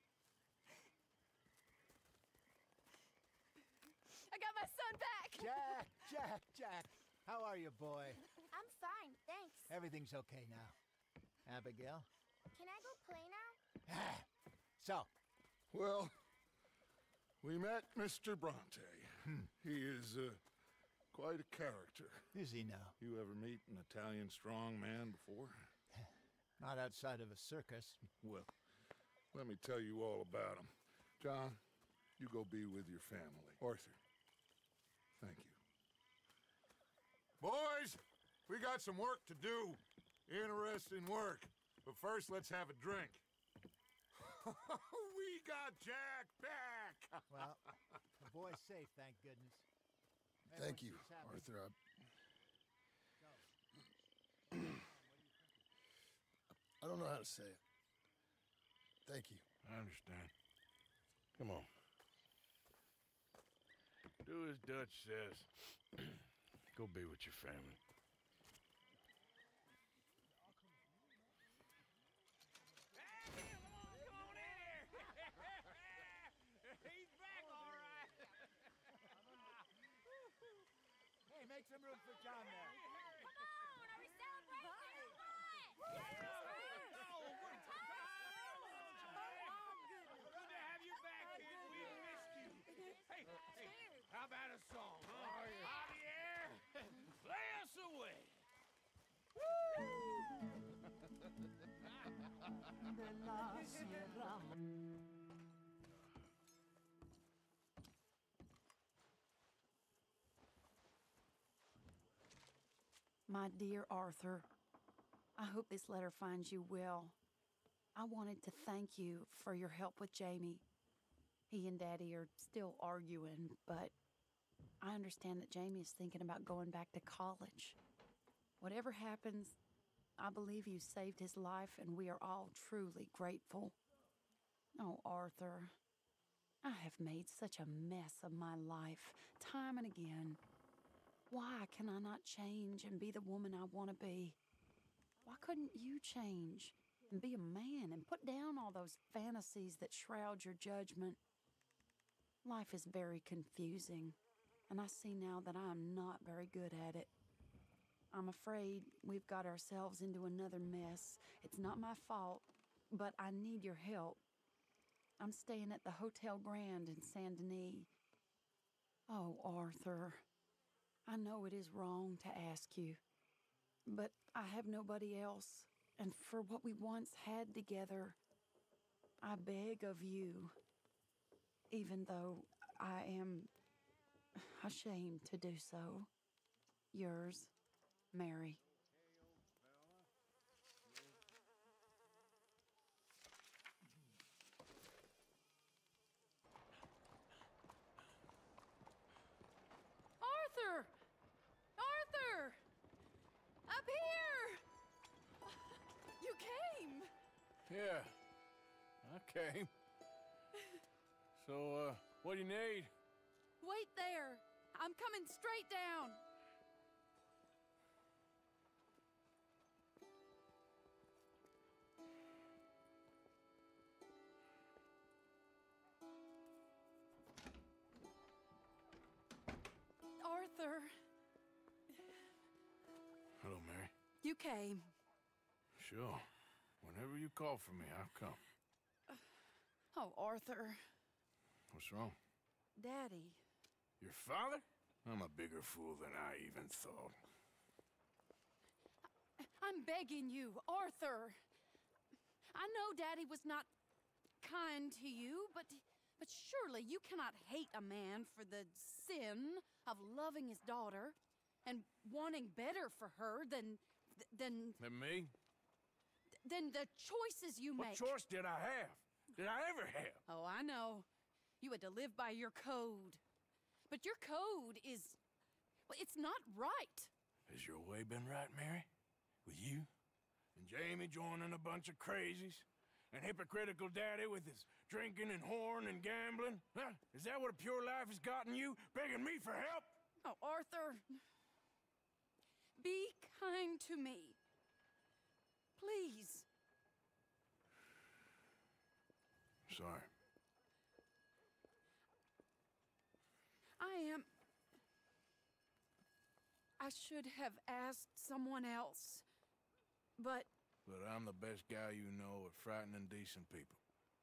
I got my son back! Jack. How are you, boy? I'm fine, thanks. Everything's okay now. Abigail? Can I go play now? So? Well, we met Mr. Bronte. He is quite a character. Is he now? You ever meet an Italian strong man before? Not outside of a circus. Well, let me tell you all about him. John, you go be with your family. Arthur, thank you. Boys, we got some work to do. Interesting work. But first, let's have a drink. We got Jack back! Well, the boy's safe, thank goodness. Thank you, Arthur. I don't know how to say it. Thank you. I understand. Come on. Do as Dutch says. Go be with your family. He's back, all right. Hey, make some room for John there. Come on, are we celebrating or what? Good to have you back, kid. We missed you. Hey, how about a song, huh? Javier, play us away. My dear Arthur, I hope this letter finds you well. I wanted to thank you for your help with Jamie. He and Daddy are still arguing, but I understand that Jamie is thinking about going back to college. Whatever happens, I believe you saved his life, and we are all truly grateful. Oh, Arthur, I have made such a mess of my life, time and again. Why can I not change and be the woman I want to be? Why couldn't you change and be a man and put down all those fantasies that shroud your judgment? Life is very confusing, and I see now that I am not very good at it. I'm afraid we've got ourselves into another mess. It's not my fault, but I need your help. I'm staying at the Hotel Grand in Saint Denis. Oh, Arthur, I know it is wrong to ask you, but I have nobody else, and for what we once had together, I beg of you, even though I am ashamed to do so. Yours, Mary. Arthur! Arthur! Up here! You came! Yeah, I came. So, what do you need? Wait there! I'm coming straight down! Arthur, Hello, Mary. you came. Sure. Whenever you call for me, I'll come. Oh, Arthur. What's wrong? Daddy. Your father? I'm a bigger fool than I even thought. I'm begging you, Arthur. I know Daddy was not kind to you, but surely you cannot hate a man for the sin of loving his daughter and wanting better for her than Than me? than the choices you What make. choice did I have? Did I ever have? Oh, I know. You had to live by your code. But your code is... well, it's not right. Has your way been right, Mary? With you? And Jamie joining a bunch of crazies? And hypocritical daddy with his drinking and whoring and gambling? Huh? Is that what a pure life has gotten you? Begging me for help? Oh, Arthur. Be kind to me. Please. Sorry. I should have asked someone else, but... But I'm the best guy you know at frightening decent people.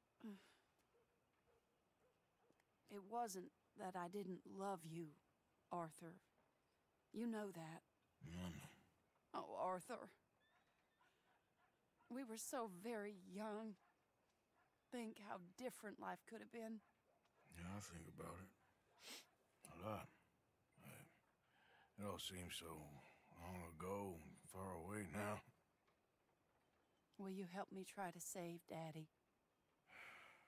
It wasn't that I didn't love you, Arthur. You know that. Oh, Arthur. We were so very young. Think how different life could have been. Yeah, I think about it. A lot. It all seems so long ago and far away now. Will you help me try to save Daddy?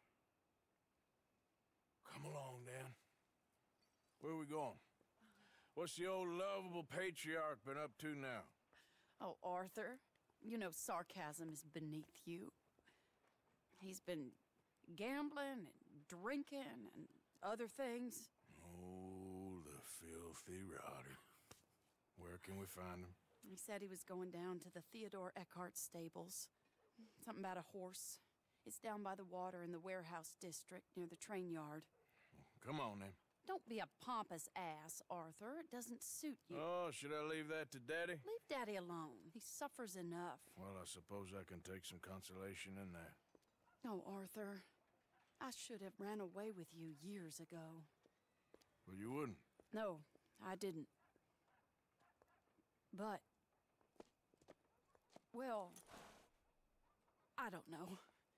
Come along, Dan. Where are we going? What's the old lovable patriarch been up to now? Oh, Arthur, you know sarcasm is beneath you. He's been gambling and drinking and other things. Oh, the filthy rotter. Where can we find him? He said he was going down to the Theodore Eckhart stables. Something about a horse. It's down by the water in the warehouse district near the train yard. Come on, then. Don't be a pompous ass, Arthur. It doesn't suit you. Oh, should I leave that to Daddy? Leave Daddy alone. He suffers enough. Well, I suppose I can take some consolation in that. Oh, Arthur. I should have ran away with you years ago. Well, you wouldn't. No, I didn't. But... well... I don't know.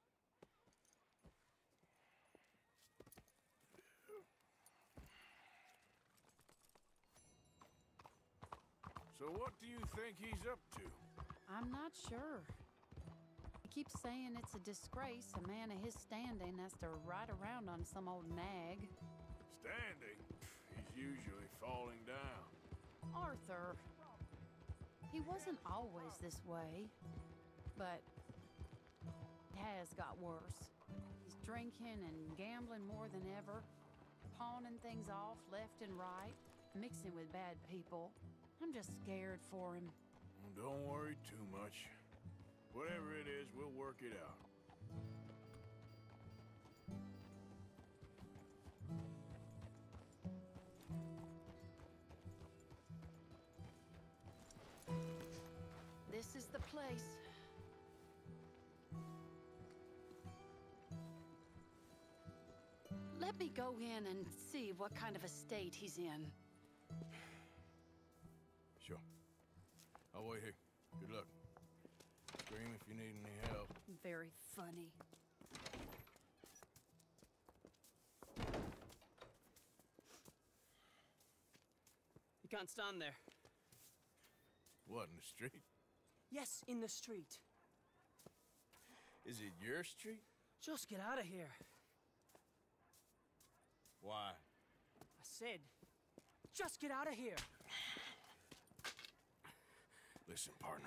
So what do you think he's up to? I'm not sure. He keeps saying it's a disgrace a man of his standing has to ride around on some old nag. Standing? He's usually falling down. Arthur. He wasn't always this way, but it has got worse. He's drinking and gambling more than ever, pawning things off left and right, mixing with bad people. I'm just scared for him. Well, don't worry too much. Whatever it is, we'll work it out. This is the place. Let me go in and see what kind of a state he's in. Sure. I'll wait here. Good luck. Scream if you need any help. Very funny. You can't stand there. What, in the street? Yes, in the street. Is it your street? Just get out of here. Why? I said, just get out of here. Listen, partner.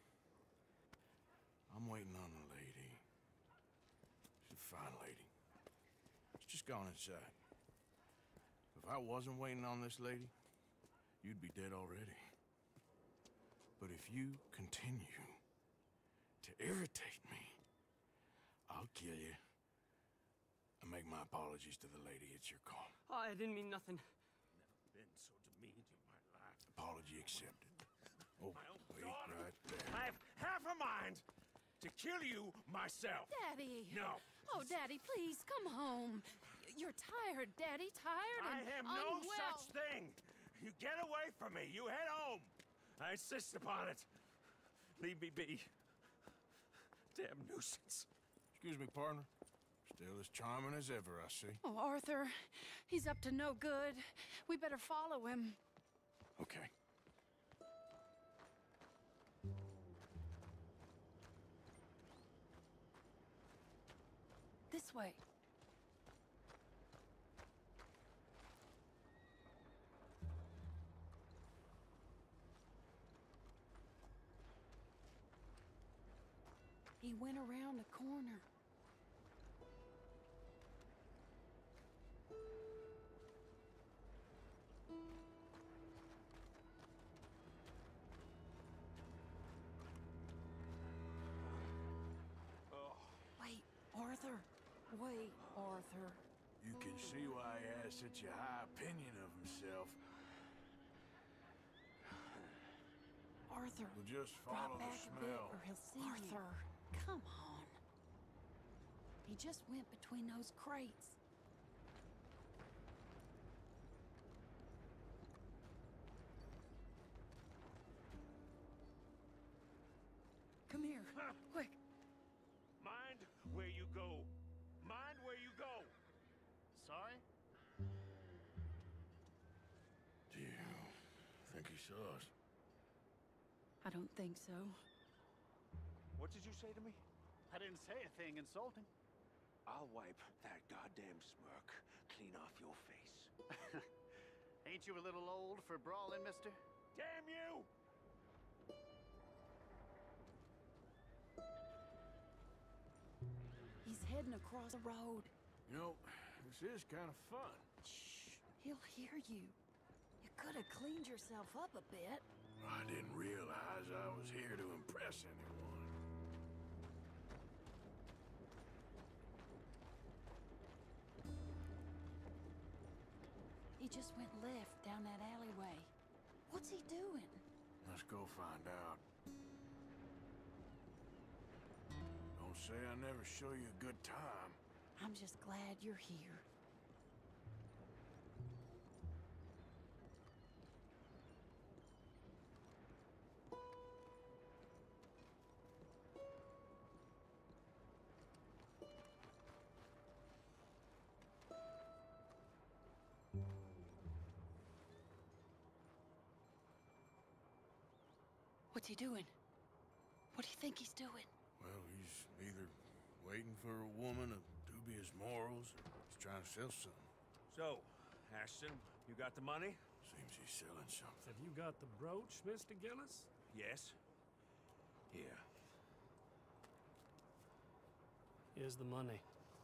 I'm waiting on a lady. She's a fine lady. She's just gone inside. If I wasn't waiting on this lady, you'd be dead already. But if you continue to irritate me, I'll kill you. And make my apologies to the lady. It's your call. Oh, I didn't mean nothing. Never been so demeaned in my life. Apology accepted. Oh, wait right there. I have half a mind to kill you myself. Daddy! No. Oh, Daddy, please, come home. You're tired, Daddy, tired I and have no unwell. such thing. You get away from me. You head home. I insist upon it. Leave me be. Damn nuisance. Excuse me, partner. Still as charming as ever, I see. Oh, Arthur, he's up to no good. We better follow him. Okay. This way. He went around the corner. Wait, Arthur. Wait, Arthur. You can see why he has such a high opinion of himself. Arthur. We'll just Drop follow the back a bit smell. or he'll see Arthur, come on. He just went between those crates. Come here, quick. Mind where you go. Mind where you go. Sorry? Do you think he saw us? I don't think so. What did you say to me? I didn't say a thing insulting. I'll wipe that goddamn smirk clean off your face. Ain't you a little old for brawling, mister? Damn you! He's heading across the road. You know, this is kind of fun. Shh, he'll hear you. You could have cleaned yourself up a bit. I didn't realize I was here to impress anyone. He just went left down that alleyway. What's he doing? Let's go find out. Don't say I never show you a good time. I'm just glad you're here. What's he doing? What do you think he's doing? Well, he's either waiting for a woman of dubious morals or he's trying to sell something. So, Ashton, you got the money? Seems he's selling something. Have you got the brooch, Mr. Gillis? Yes. Here. Here's the money.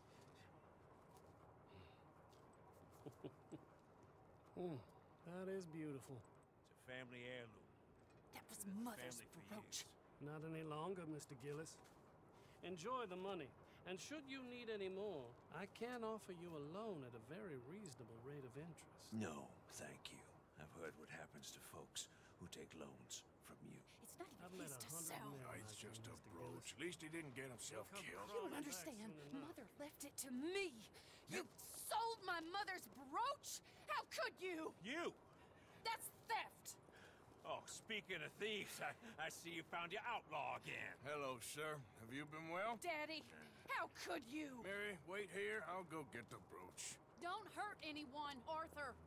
That is beautiful. It's a family heirloom. That was Mother's brooch. Not any longer, Mr. Gillis. Enjoy the money. And should you need any more, I can offer you a loan at a very reasonable rate of interest. No, thank you. I've heard what happens to folks who take loans from you. It's not I've even met his to 100 sell. men No, it's like just you, a Mr. brooch. At least he didn't get himself killed. You don't understand. soon enough. Mother left it to me. You sold my mother's brooch? How could you? You! That's theft. Oh, speaking of thieves, I see you found your outlaw again. Hello, sir. Have you been well? Daddy, how could you? Mary, wait here. I'll go get the brooch. Don't hurt anyone, Arthur.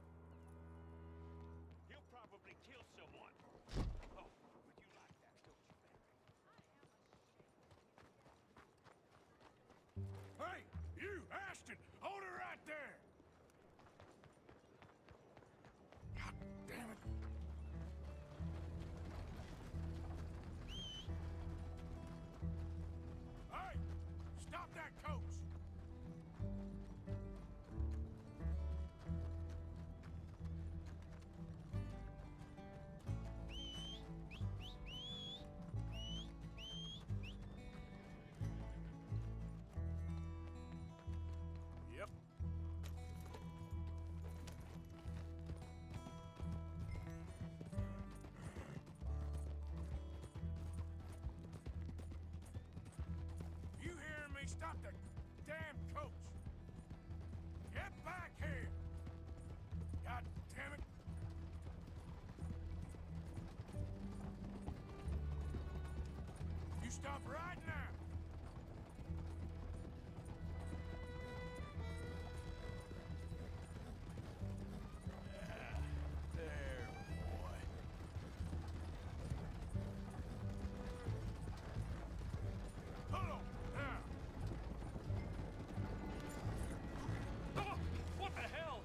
You'll probably kill someone. Oh, but you like that, don't you, Barry? Hey, you, Ashton! Hold her right there! God damn it. Hey! Stop that coach! Yep. You hearing me? Stop the damn coach! Get back here! God damn it! You stop right now! There, boy. Hold on, now. Oh, what the hell?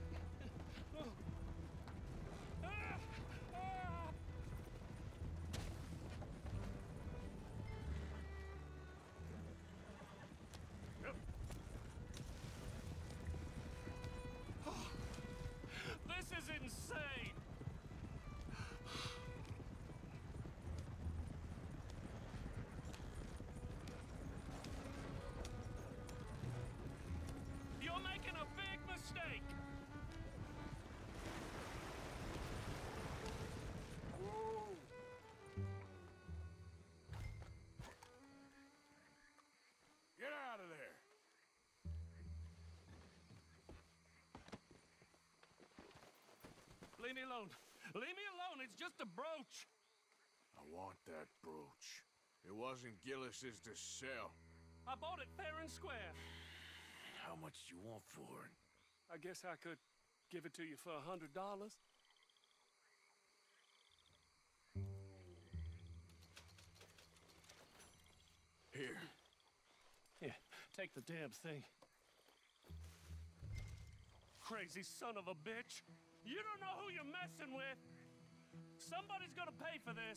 This is insane! You're making a big mistake! Get out of there! Leave me alone. Leave me alone. It's just a brooch. I want that brooch. It wasn't Gillis's to sell. I bought it fair and square. How much do you want for it? I guess I could give it to you for $100. Here. Here, take the damn thing. Crazy son of a bitch. You don't know who you're messing with. Somebody's gonna pay for this.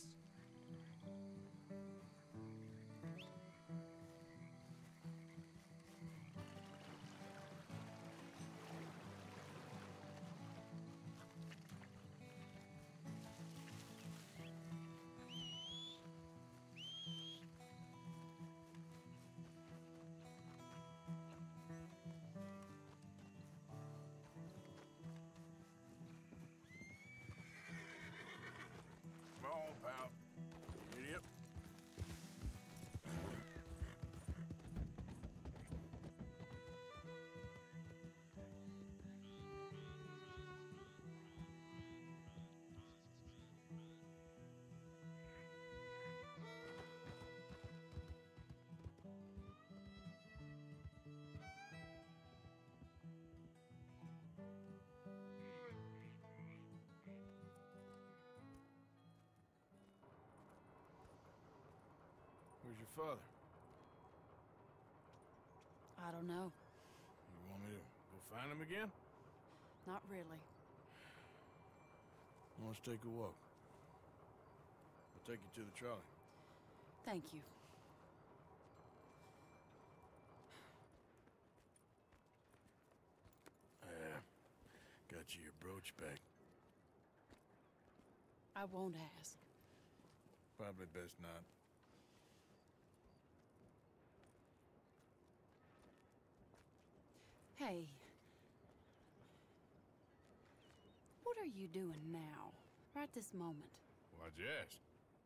Come on, pal. Giddy up. Where's your father? I don't know. You want me to go find him again? Not really. Let's take a walk. I'll take you to the trolley. Thank you. Got you your brooch back. I won't ask. Probably best not. Hey. What are you doing now? Right this moment? Why'd you ask?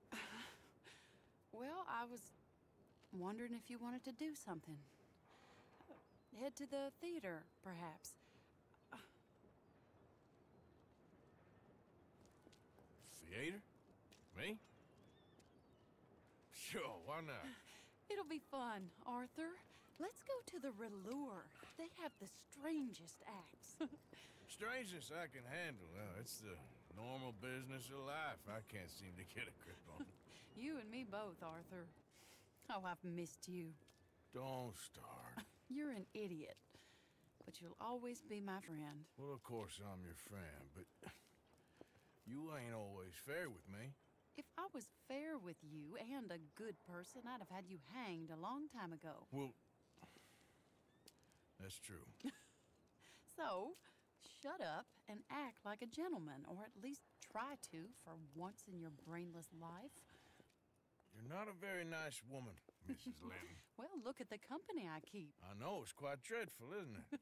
Well, I was wondering if you wanted to do something. Head to the theater, perhaps. Theater? Me? Sure, why not? It'll be fun, Arthur. Let's go to the Relure. They have the strangest acts. Strangeness I can handle. Well, it's the normal business of life. I can't seem to get a grip on. You and me both, Arthur. Oh, I've missed you. Don't start. You're an idiot. But you'll always be my friend. Well, of course I'm your friend, but you ain't always fair with me. If I was fair with you and a good person, I'd have had you hanged a long time ago. Well, that's true. So, shut up and act like a gentleman, or at least try to for once in your brainless life. You're not a very nice woman, Mrs. Lynn. Well, look at the company I keep. I know, it's quite dreadful, isn't it?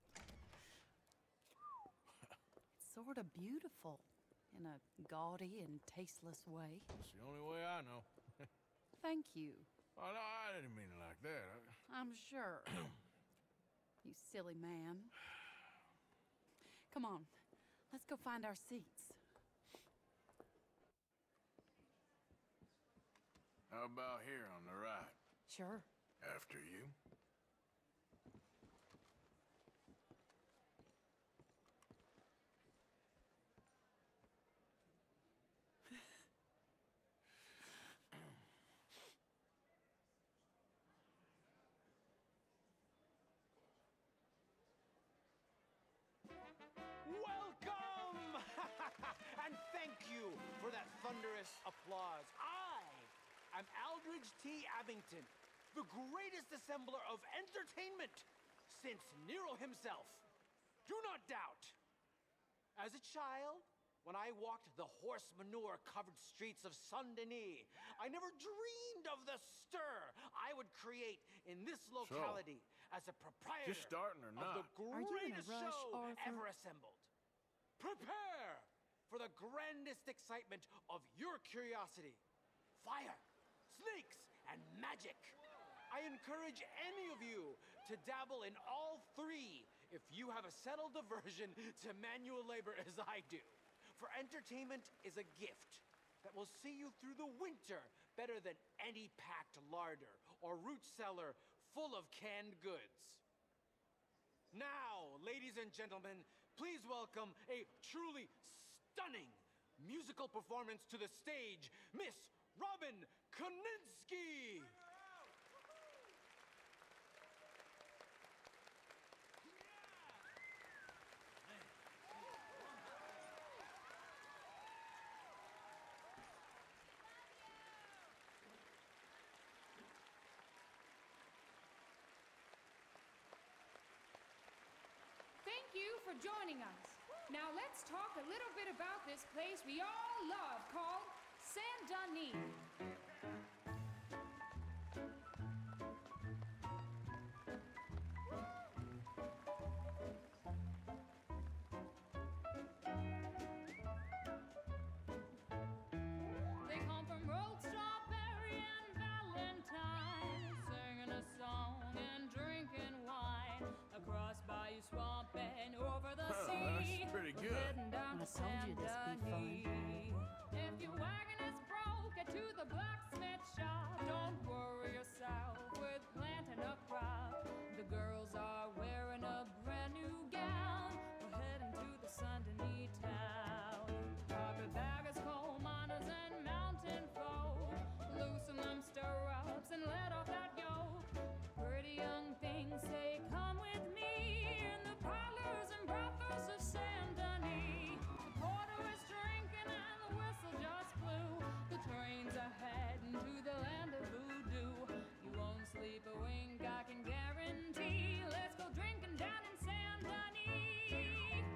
It's sort of beautiful, in a gaudy and tasteless way. It's the only way I know. Thank you. Oh, no, I didn't mean it like that. I'm sure. You silly man. Come on, let's go find our seats. How about here on the right? Sure. After you. Welcome! And thank you for that thunderous applause. I'm Aldridge T. Abington, the greatest assembler of entertainment since Nero himself. Do not doubt. As a child, when I walked the horse manure-covered streets of Saint-Denis, I never dreamed of the stir I would create in this locality as a proprietor just starting or of not? the Are you in a greatest rush, show Arthur? ever assembled. Prepare for the grandest excitement of your curiosity. Fire, snakes, and magic. I encourage any of you to dabble in all three if you have a settled aversion to manual labor as I do. For entertainment is a gift that will see you through the winter better than any packed larder or root cellar full of canned goods. Now, ladies and gentlemen, please welcome a truly stunning musical performance to the stage, Miss Robin Koninsky! for joining us. Now let's talk a little bit about this place we all love called Saint Denis. They come from rolled strawberry and valentine, singing a song and drinking wine across Bayou Swamp and over the sea. That's pretty We're good. heading down to I told you this would be fun. If your wagon is broke, get to the blacksmith shop. Don't worry yourself with planting a crop. The girls are wearing a brand new gown. We're heading to the Saint-Denis town. Carpetbaggers, coal miners, and mountain folk. Loosen them stirrups and let off that yoke. Pretty young things say, come with me in the parlors and brothels of Saint-Denis. The porter is drinking and the whistle just blew. The trains are heading to the land of voodoo. You won't sleep a wink, I can guarantee. Let's go drinking down in Saint-Denis.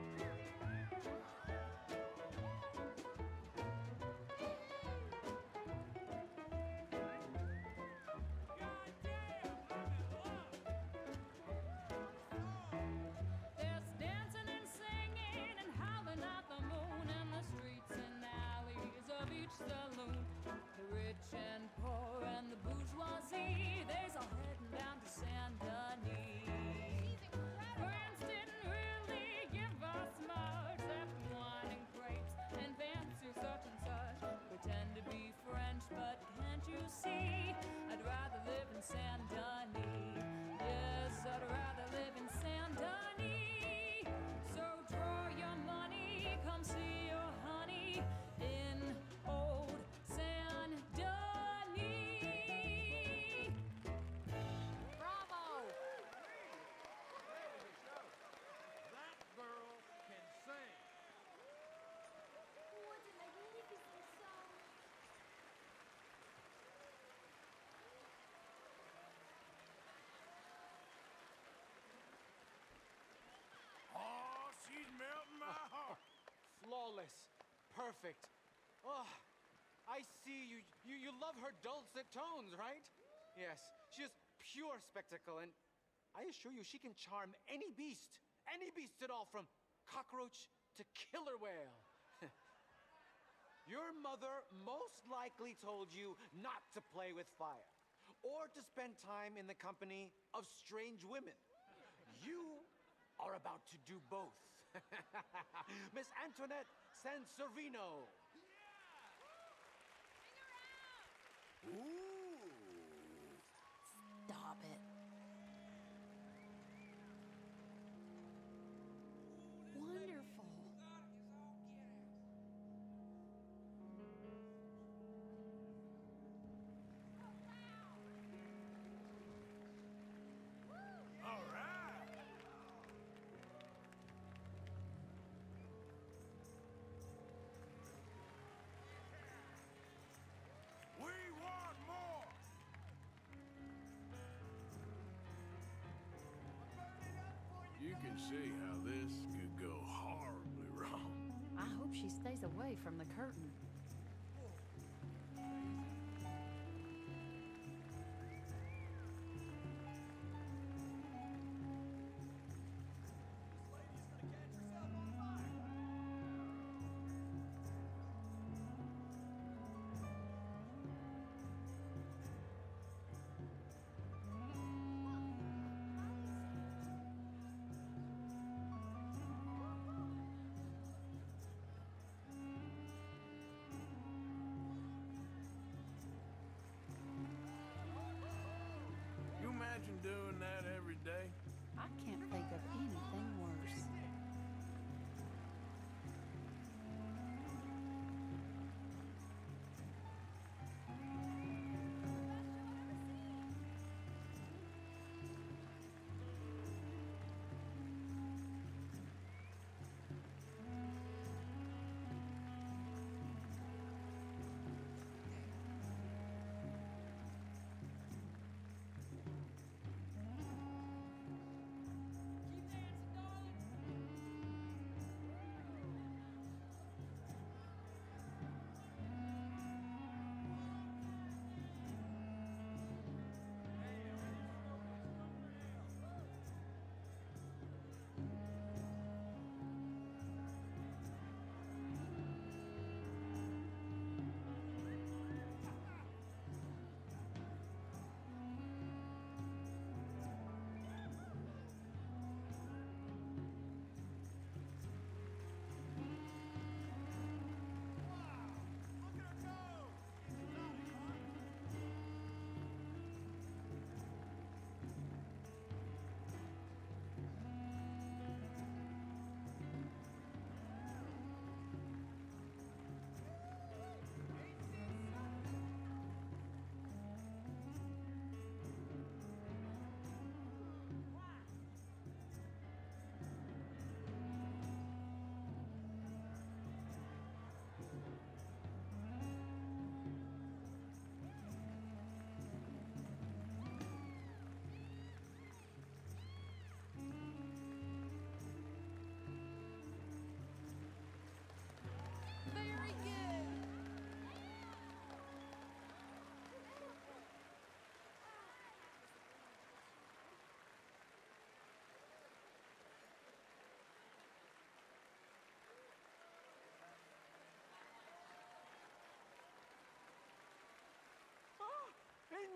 There's dancing and singing and howling at the moon in the streets and alleys of each saloon. The rich and poor and the bourgeoisie, they's all heading down to Saint-Denis. France didn't really give us much, except wine and grapes and fancy such and such. Pretend to be French, but can't you see? I'd rather live in Saint-Denis. Yes, I'd rather live in Saint-Denis. So draw your money, come see your honey in old Saint-Denis. Bravo! That girl can sing. What a magnificent song. Oh, she's melting my heart. Flawless. Perfect. Oh, I see you. You love her dulcet tones, right? Yes, she is pure spectacle, and I assure you she can charm any beast at all, from cockroach to killer whale. Your mother most likely told you not to play with fire or to spend time in the company of strange women. You are about to do both. Miss Antoinette Sansorino. Ooh. Stop it. Wonderful. All right. We want more. You can see how this could go horribly wrong. I hope she stays away from the curtain.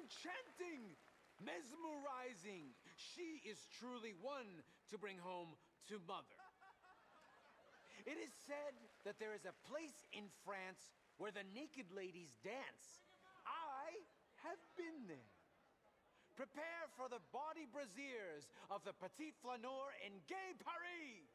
enchanting, mesmerizing. She is truly one to bring home to mother. It is said that there is a place in France where the naked ladies dance. I have been there. Prepare for the bawdy brasiers of the Petit Flaneur in Gay Paris.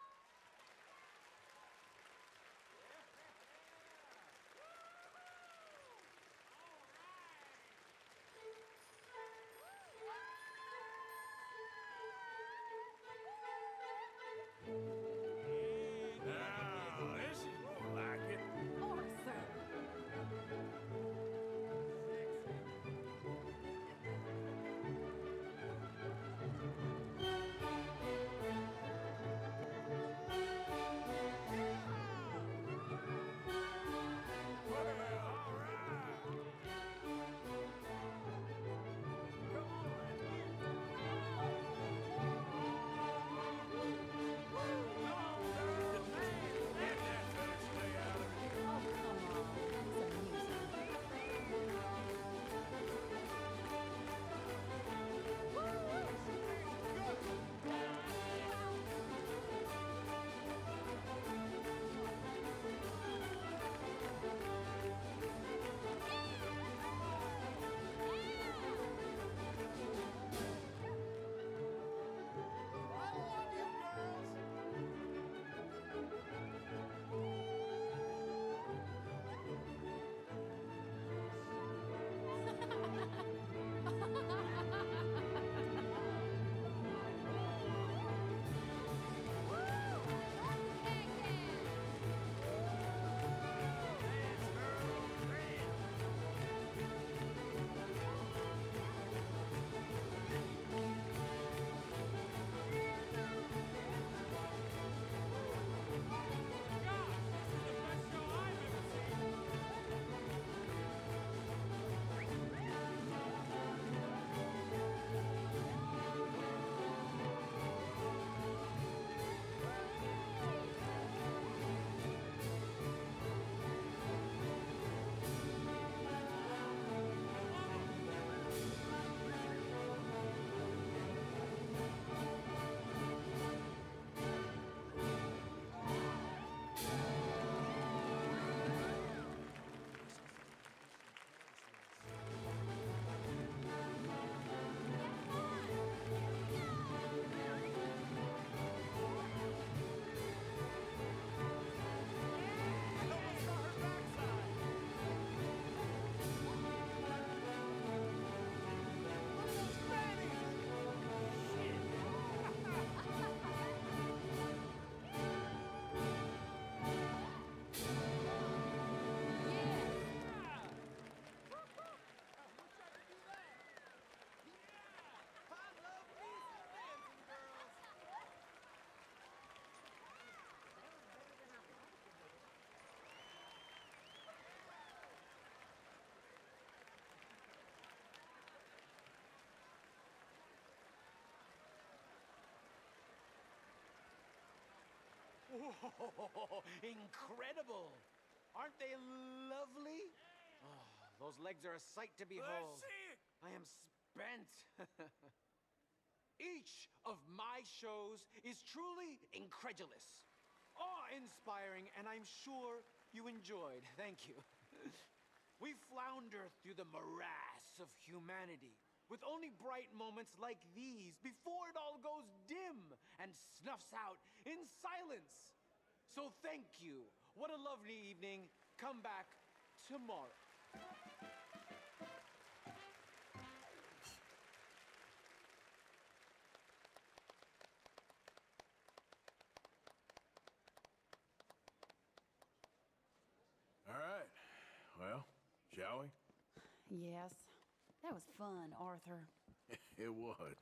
Now, this is more like it. Arthur! Whoa, incredible! Aren't they lovely? Oh, those legs are a sight to behold. Let's see it. I am spent. Each of my shows is truly incredulous, awe-inspiring, and I'm sure you enjoyed. Thank you. We flounder through the morass of humanity with only bright moments like these before it all goes dim and snuffs out in silence. So thank you. What a lovely evening. Come back tomorrow. All right. Well, shall we? Yes. That was fun, Arthur. It was.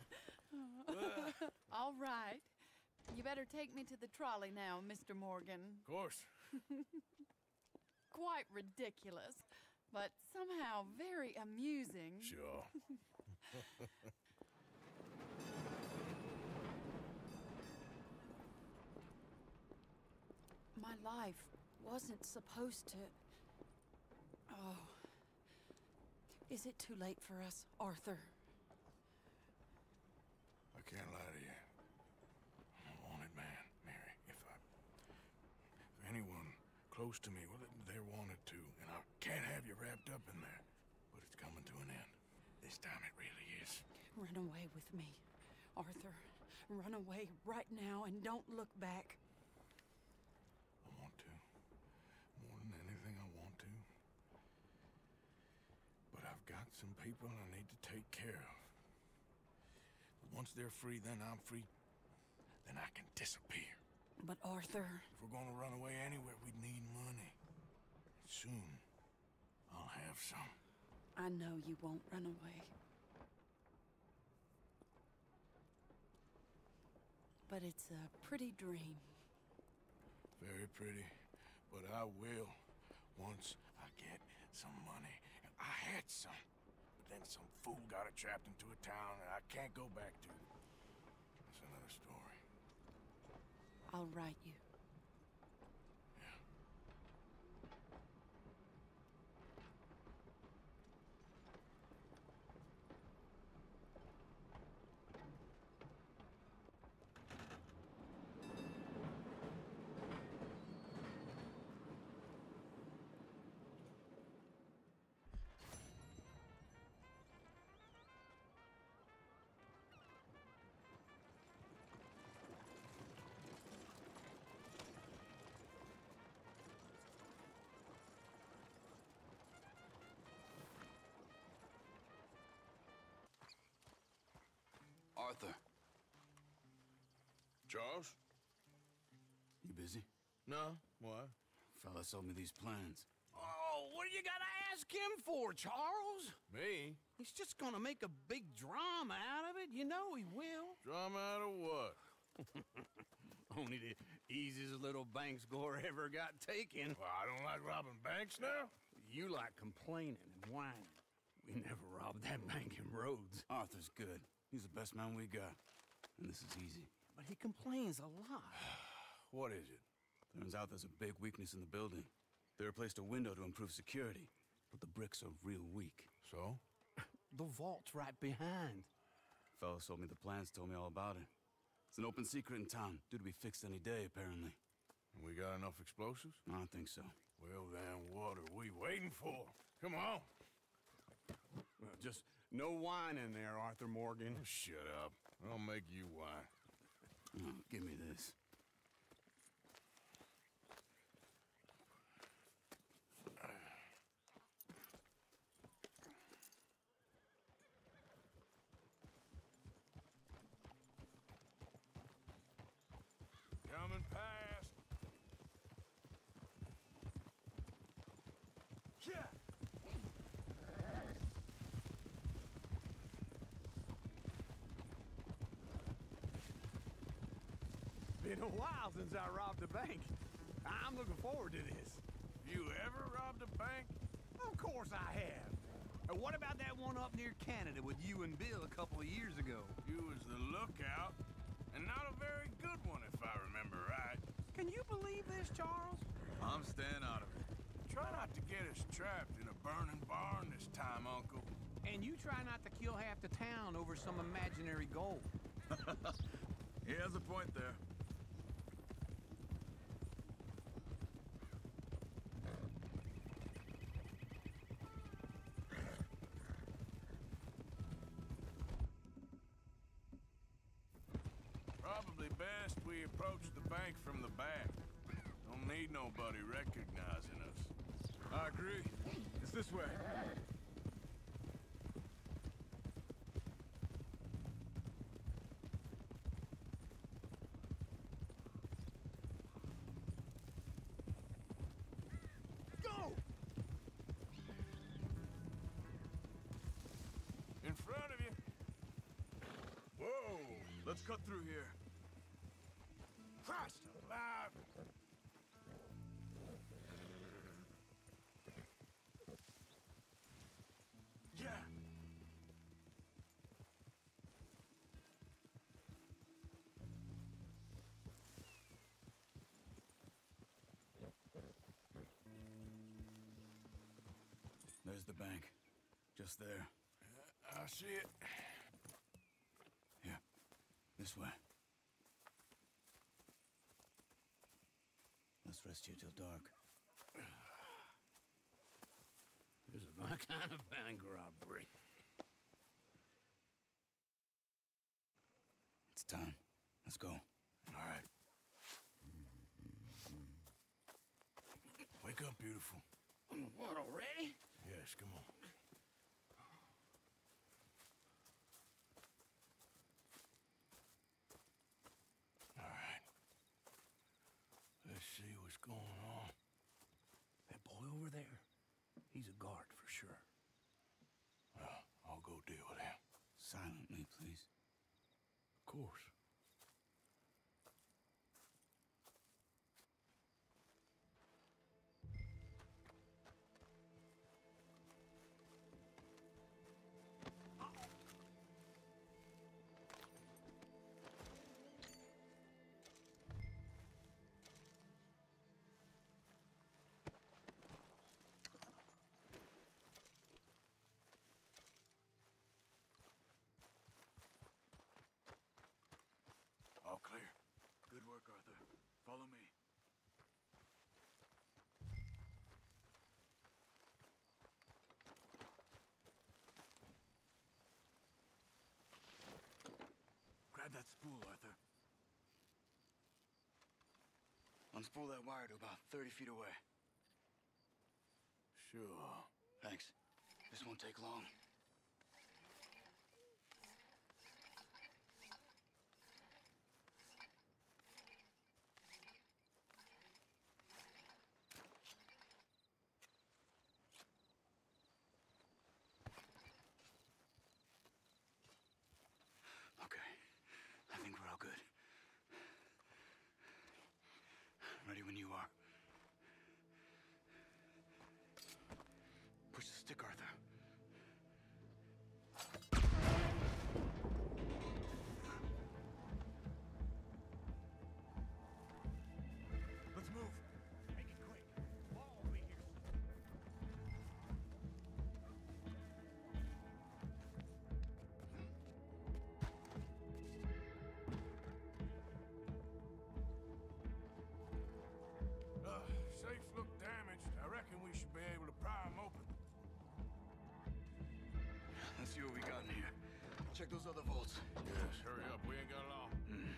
All right. You better take me to the trolley now, Mr. Morgan. Of course. Quite ridiculous, but somehow very amusing. Sure. My life wasn't supposed to... Oh. Is it too late for us, Arthur? I can't lie to you. I'm a wanted man, Mary. If anyone close to me, well, they're wanted too, and I can't have you wrapped up in there. But it's coming to an end. This time it really is. Run away with me, Arthur. Run away right now and don't look back. I want to. More than anything, I want to. But I've got some people I need to take care of. Once they're free, then I'm free. Then I can disappear. But Arthur... If we're gonna run away anywhere, we need money. Soon, I'll have some. I know you won't run away. But it's a pretty dream. Very pretty. But I will once I get some money. And I had some. But then some fool got it trapped into a town that I can't go back to. That's another story. I'll write you. Arthur. Charles? You busy? No. Why? Fella sold me these plans. Oh, what do you gotta ask him for, Charles? Me? He's just gonna make a big drama out of it. You know he will. Drama out of what? Only the easiest little bank score ever got taken. Well, I don't like robbing banks now. You like complaining and whining. We never robbed that bank in Rhodes. Arthur's good. He's the best man we got. And this is easy. But he complains a lot. What is it? Turns out there's a big weakness in the building. They replaced a window to improve security, but the bricks are real weak. So? The vault's right behind. Fellow sold me the plans, told me all about it. It's an open secret in town, due to be fixed any day, apparently. And we got enough explosives? I don't think so. Well, then, what are we waiting for? Come on. Well, just no wine in there, Arthur Morgan. Oh, shut up. I'll make you wine. Oh, give me this. Coming past. Yeah. Been a while since I robbed a bank. I'm looking forward to this. You ever robbed a bank? Of course I have. And what about that one up near Canada with you and Bill a couple of years ago? You was the lookout, and not a very good one if I remember right. Can you believe this, Charles? I'm staying out of it. Try not to get us trapped in a burning barn this time, Uncle. And you try not to kill half the town over some imaginary gold. He has a point there. Probably best we approach the bank from the back. Don't need nobody recognizing us. I agree. It's this way. Go! In front of you. Whoa! Let's cut through here. Christ alive! Yeah. There's the bank. Just there. I see it. Here, this way. Let's rest here till dark. This is my kind of bank robbery. It's time. Let's go. All right. Wake up, beautiful. What, already? Yes, come on. All right. Let's see what's going on. That boy over there, he's a guard for sure. Well, I'll go deal with him. Silently, please. Of course. All clear. Good work, Arthur. Follow me. Grab that spool, Arthur. Unspool that wire to about 30 feet away. Sure. Thanks. This won't take long. Okay. I think we're all good. Ready when you are. Push the stick, Arthur. Let's move. Make it quick. Ball will be here soon. Safe look damaged. I reckon we should be able to pry them open. Let's see what we got in here. Check those other vaults. Yes, hurry up. We ain't got long.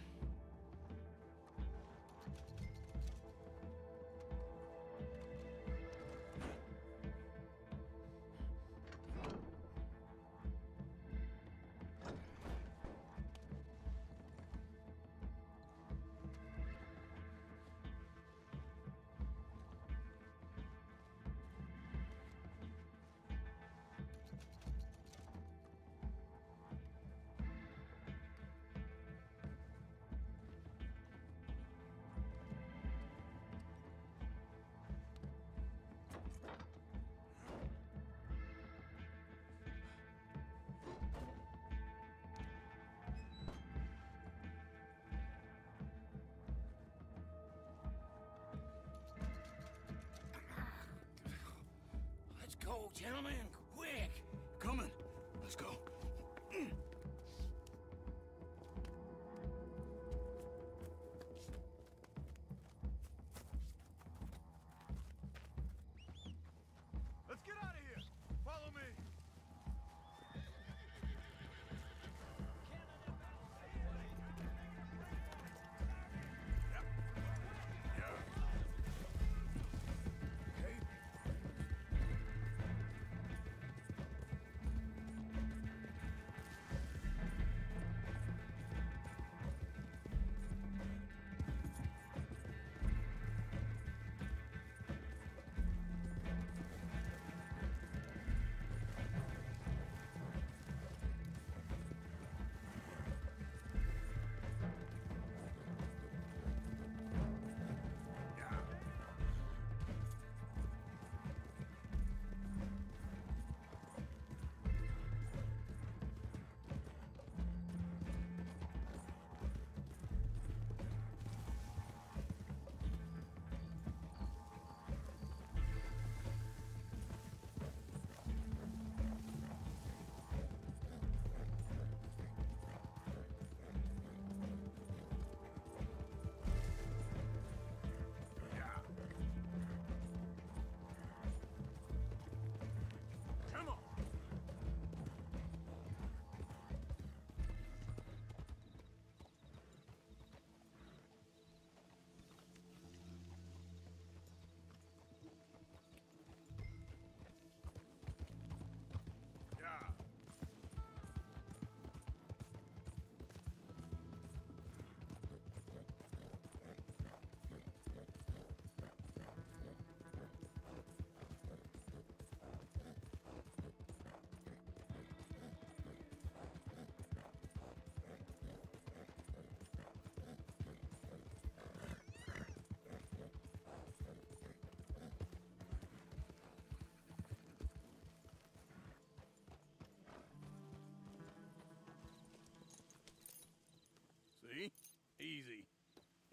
Let's go, gentlemen, quick! Coming. Let's go. Let's get out of here. Follow me.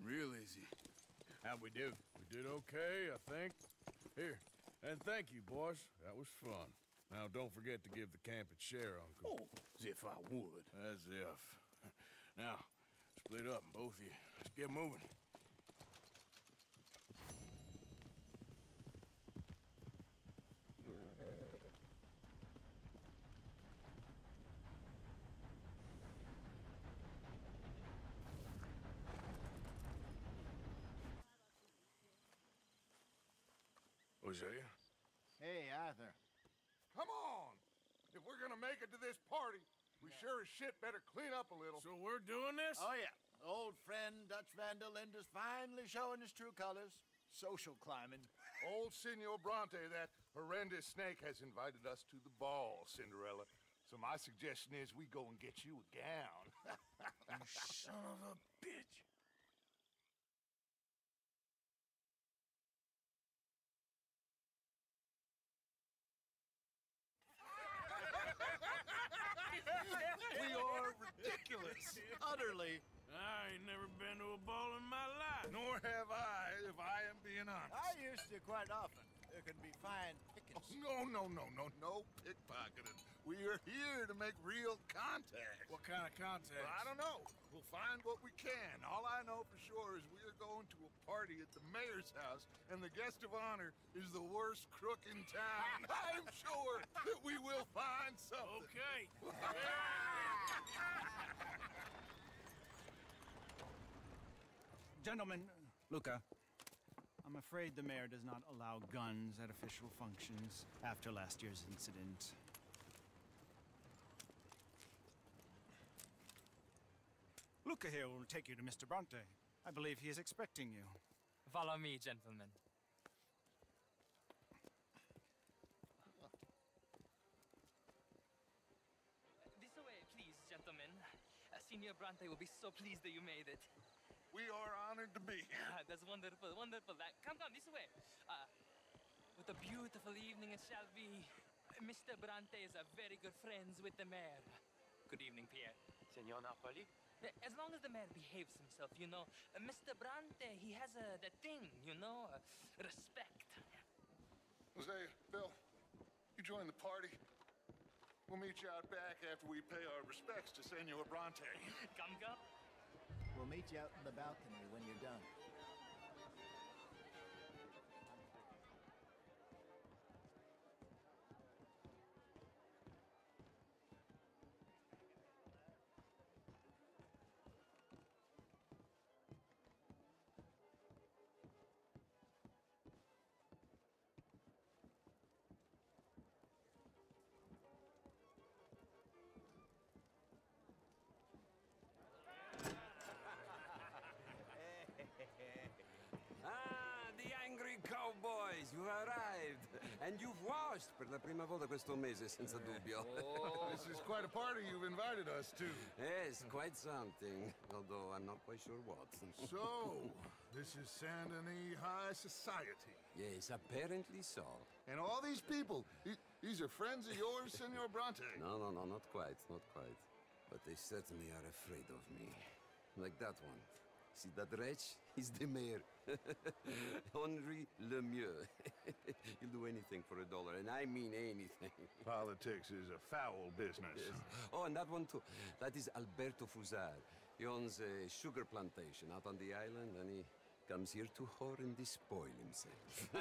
Real easy. How'd we do? We did okay, I think. Here, and thank you, boys. That was fun. Now, don't forget to give the camp its share, Uncle. Oh, as if I would. As if. Now, split up, both of you. Let's get moving. Hosea? Hey, Arthur. Come on! If we're gonna make it to this party, we sure as shit better clean up a little. So we're doing this? Oh, yeah. Old friend Dutch Van der Linde's finally showing his true colors. Social climbing. Old Senor Bronte, that horrendous snake, has invited us to the ball, Cinderella. So my suggestion is we go and get you a gown. You son of a bitch. We are ridiculous. Utterly. I ain't never been to a ball in my life. Nor have I, if I am being honest. I used to quite often. There can be fine pickings. Oh, no pickpocketing. We are here to make real contact. What kind of contact? Well, I don't know. We'll find what we can. All I know for sure is we are going to a party at the mayor's house, and the guest of honor is the worst crook in town. I'm sure that we will find something. Okay. Gentlemen, Luca, I'm afraid the mayor does not allow guns at official functions after last year's incident. Luca here will take you to Mr. Bronte. I believe he is expecting you. Follow me, gentlemen. This way, please, gentlemen. Senior Bronte will be so pleased that you made it. We are honored to be here. That's wonderful, wonderful. Come, this way. What a beautiful evening it shall be. Mr. Bronte is a very good friends with the mayor. Good evening, Pierre. Senor Napoli? As long as the mayor behaves himself, you know. Mr. Bronte, he has that thing, you know, respect. Hosea, Bill, you join the party. We'll meet you out back after we pay our respects to Senor Bronte. Come. We'll meet you out in the balcony when you're done. The angry cowboys, you arrived. And you've washed per la prima volta questo mese, senza dubbio. This is quite a party you've invited us to. Yes, quite something. Although I'm not quite sure what. So, this is Saint Denis High Society. Yes, apparently so. And all these people, these are friends of yours, Senor Bronte? No, not quite, not quite. But they certainly are afraid of me. Like that one. See that wretch? He's the mayor. Henri Lemieux. He'll do anything for $1, and I mean anything. Politics is a foul business. Yes. Oh, and that one too. That is Alberto Fusar. He owns a sugar plantation out on the island, and he comes here to whore and despoil himself.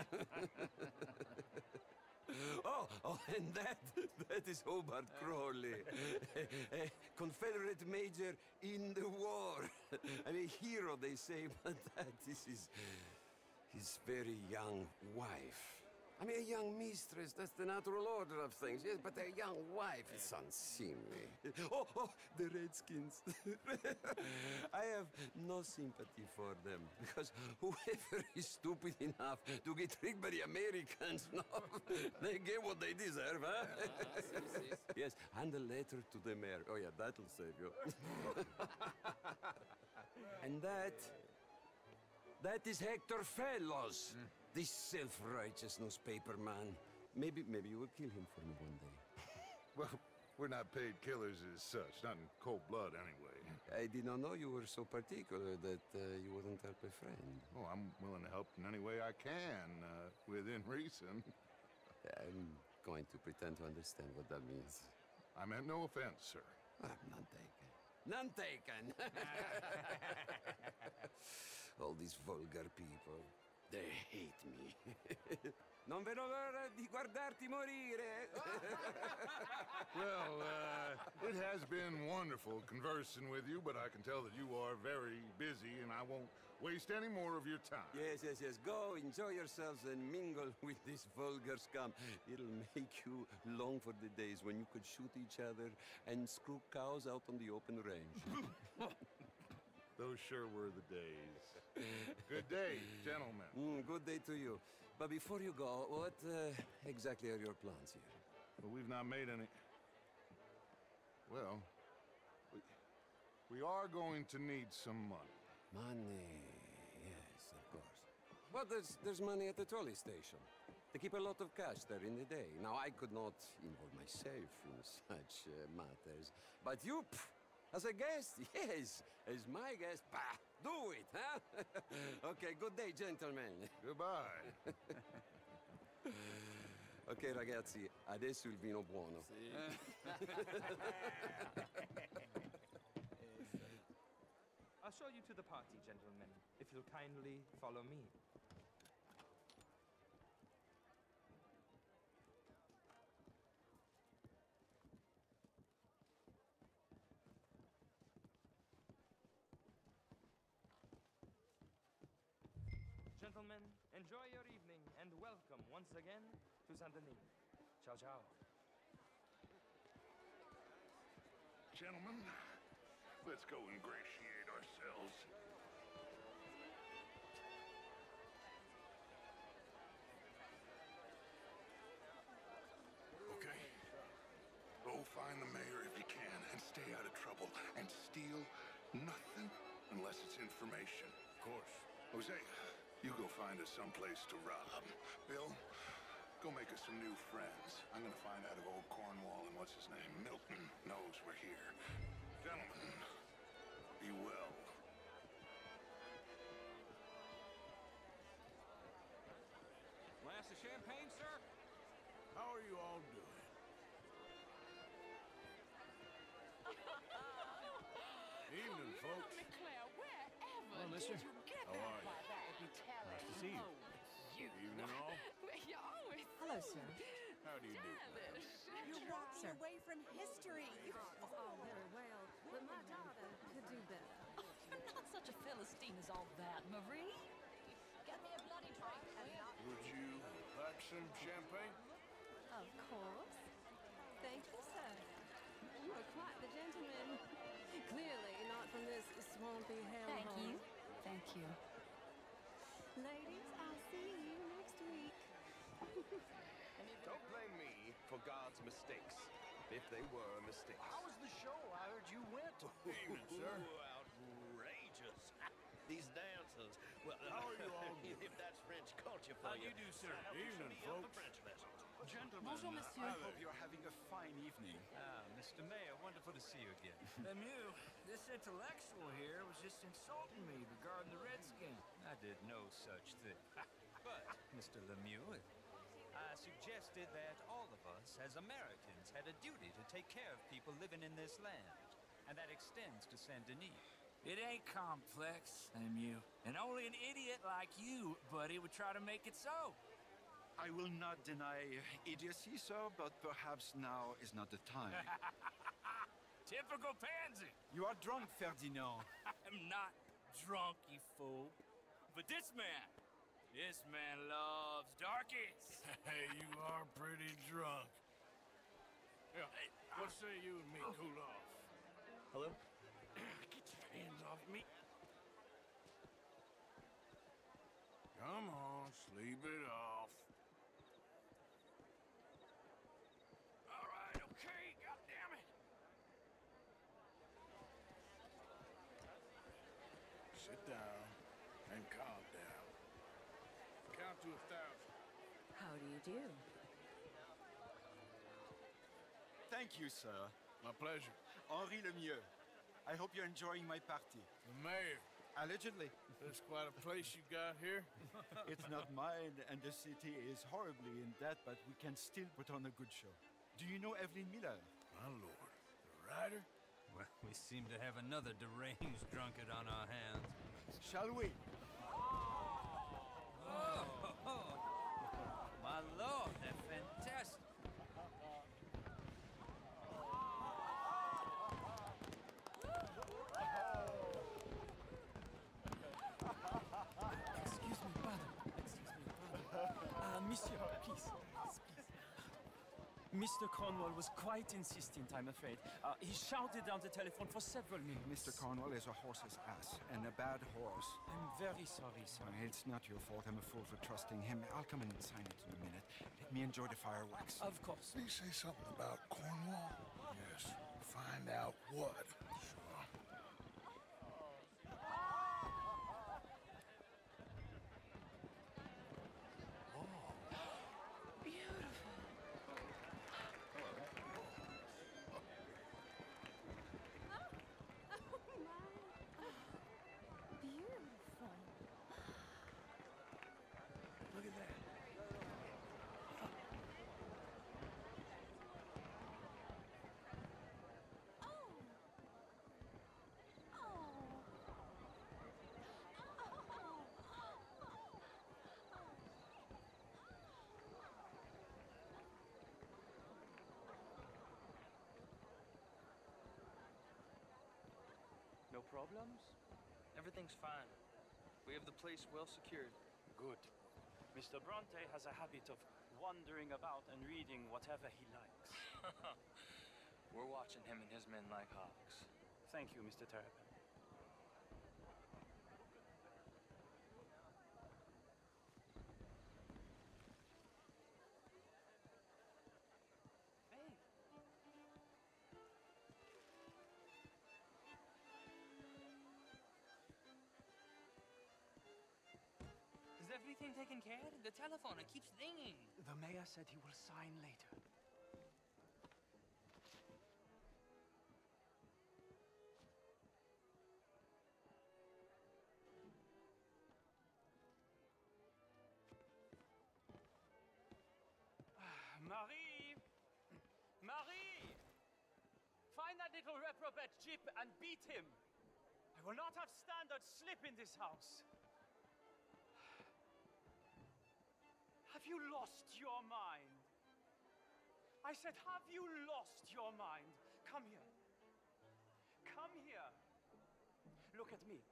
Oh, and that is Hobart Crawley, a Confederate major in the war. I mean, hero, they say, but that is his very young wife. I mean, a young mistress, that's the natural order of things, yes, but a young wife is unseemly. Oh, the Redskins. I have no sympathy for them, because whoever is stupid enough to get tricked by the Americans, no, they get what they deserve, huh? Yes, and a letter to the mayor. Oh, yeah, that'll save you. And that is Hector Fellows. This self-righteous newspaper man. Maybe you will kill him for me one day. Well, We're not paid killers as such, not in cold blood anyway. I did not know you were so particular that you wouldn't help a friend. Oh, I'm willing to help in any way I can, within reason. I'm going to pretend to understand what that means. I meant no offense, sir. None taken. None taken! All these vulgar people, they hate me. Non vedo l'ora di guardarti morire! Well, it has been wonderful conversing with you, but I can tell that you are very busy, and I won't waste any more of your time. Yes. Go, enjoy yourselves, and mingle with this vulgar scum. It'll make you long for the days when you could shoot each other and screw cows out on the open range. Those sure were the days. Good day, gentlemen. Good day to you. But before you go, what exactly are your plans here? Well, we've not made any... Well, we are going to need some money. Money, yes, of course. Well, there's money at the trolley station. They keep a lot of cash there in the day. Now, I could not involve myself in such matters. But you, as a guest, yes, as my guest, do it, huh? Okay, good day, gentlemen. Goodbye. Ok, ragazzi, adesso il vino buono. I'll show you to the party, gentlemen, if you'll kindly follow me. Gentlemen, enjoy your evening and welcome once again to Saint-Denis. Ciao, ciao. Gentlemen, let's go ingratiate ourselves. Okay. Go find the mayor if you can and stay out of trouble and steal nothing unless it's information. Of course. Jose, you go find us someplace to rob. Bill, go make us some new friends. I'm gonna find out if old Cornwall and what's his name, Milton, knows we're here. Gentlemen, be well. Glass of champagne, sir? How are you all doing? Evening, folks. McClare, wherever Hello, mister. did you get How that are you? by that Italian? Nice to see you. You. Evening, all. You always Hello, sir. How do you do? You're walking Sir. away from history. Oh, very well. But my daughter could do better. I'm not such a Philistine as all that, Marie. Get me a bloody drink, please. Would you like some champagne? Of course. Thank you, sir. You are quite the gentleman. Clearly not from this swampy hellhole. Thank you. Thank you. Ladies, I'll see you next week. Don't blame me for God's mistakes, if they were mistakes. How was the show? I heard you went. Evening, sir. Outrageous. These dancers. Well, How are you all doing? If that's French culture for How do you. you do, sir? Evening, folks. French lessons. Gentlemen, Bonjour, monsieur. I hope you're having a fine evening. Mr. Mayor, wonderful to see you again. Lemieux, this intellectual here was just insulting me regarding the Redskins. I did no such thing. But, Mr. Lemieux, I suggested that all of us, as Americans, had a duty to take care of people living in this land. And that extends to Saint-Denis. It ain't complex, Lemieux. And only an idiot like you, buddy, would try to make it so. I will not deny idiocy, sir, but perhaps now is not the time. Typical pansy. You are drunk, Ferdinand. I'm not drunk, you fool. But this man loves darkies. Hey, you are pretty drunk. Yeah, what say you and me cool off? Hello? Get your hands off me. Come on, sleep it off. All right, okay, goddammit. Sit down and calm down. Count to 1,000. How do you do? Thank you, sir. My pleasure. Henri Lemieux. I hope you're enjoying my party. The mayor. Allegedly. There's quite a place you got here. It's not mine, and the city is horribly in debt, but we can still put on a good show. Do you know Evelyn Miller? My lord. The writer? Well, we seem to have another deranged drunkard on our hands. Shall we? Oh, my lord, they're fantastic. Excuse me, pardon. Monsieur, please. Mr. Cornwall was quite insistent, I'm afraid. He shouted down the telephone for several minutes. Mr. Cornwall is a horse's ass, and a bad horse. I'm very sorry, sir. It's not your fault. I'm a fool for trusting him. I'll come in and sign it in a minute. Let me enjoy the fireworks. Of course. Did he say something about Cornwall? Yes. Find out what. Sure. Beautiful. Look at that. No problems? Everything's fine. We have the place well secured. Good. Mr. Bronte has a habit of wandering about and reading whatever he likes. We're watching him and his men like hawks. Thank you, Mr. Terrapin. Is everything taken care of? The telephone, it keeps ringing. The mayor said he will sign later. Marie! Marie! Find that little reprobate Jip and beat him. I will not have standard slip in this house. Have you lost your mind? I said, have you lost your mind? Come here. Come here. Look at me.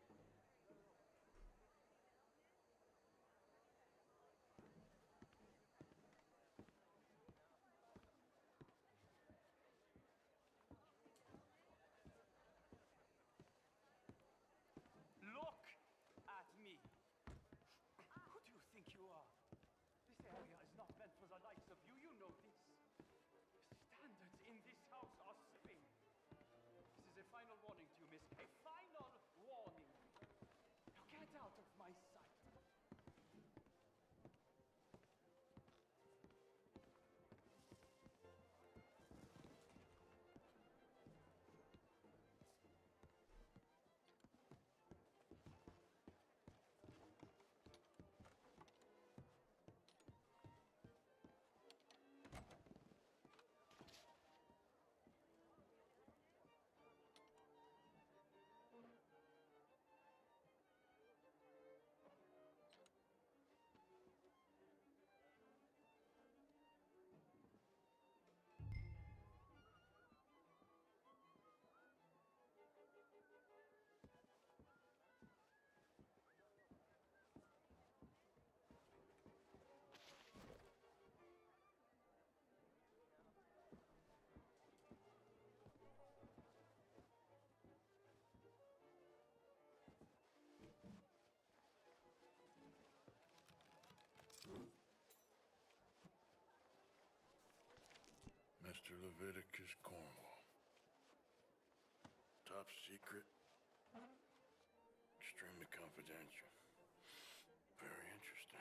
Look at me. Who do you think you are? This area is not meant for the likes of you. You know this. Standards in this house are slipping. This is a final warning to you, miss. A final warning. Now get out of my sight. Mr. Leviticus Cornwall. Top secret. Extremely confidential. Very interesting.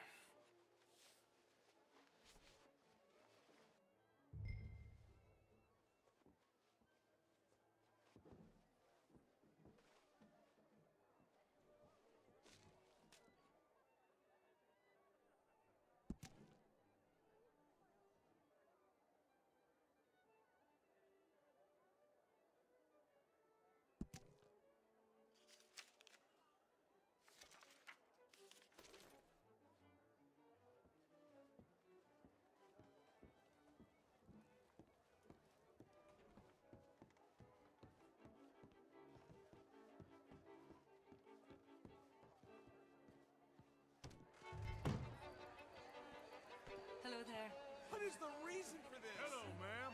is the reason for this? Hello, ma'am.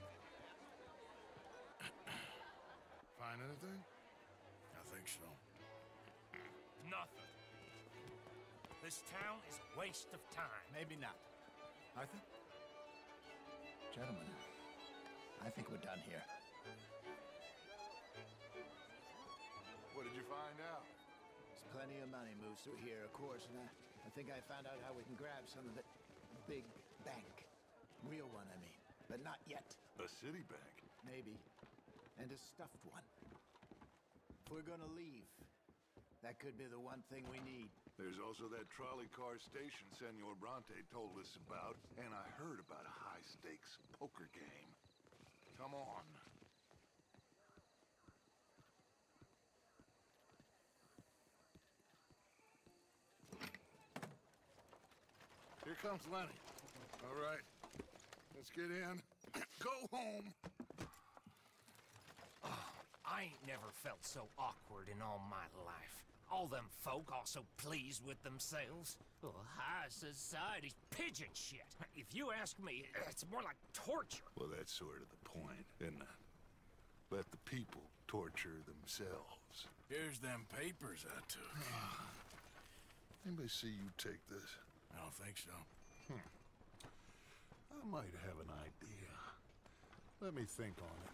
Find anything? I think so. Nothing. This town is a waste of time. Maybe not. Arthur? Gentlemen, I think we're done here. What did you find out? There's plenty of money moves through here, of course, and I think I found out how we can grab some of the big bank. Real one, I mean. But not yet. A city bank? Maybe. And a stuffed one. If we're gonna leave, that could be the one thing we need. There's also that trolley car station Senor Bronte told us about, and I heard about a high-stakes poker game. Come on. Here comes Lenny. All right, let's get in. Go home. I ain't never felt so awkward in all my life. All them folk all so pleased with themselves. Oh, high society's pigeon shit. If you ask me, it's more like torture. Well, that's sort of the point, isn't it? Let the people torture themselves. Here's them papers I took. Anybody see you take this? I don't think so. I might have an idea. Let me think on it.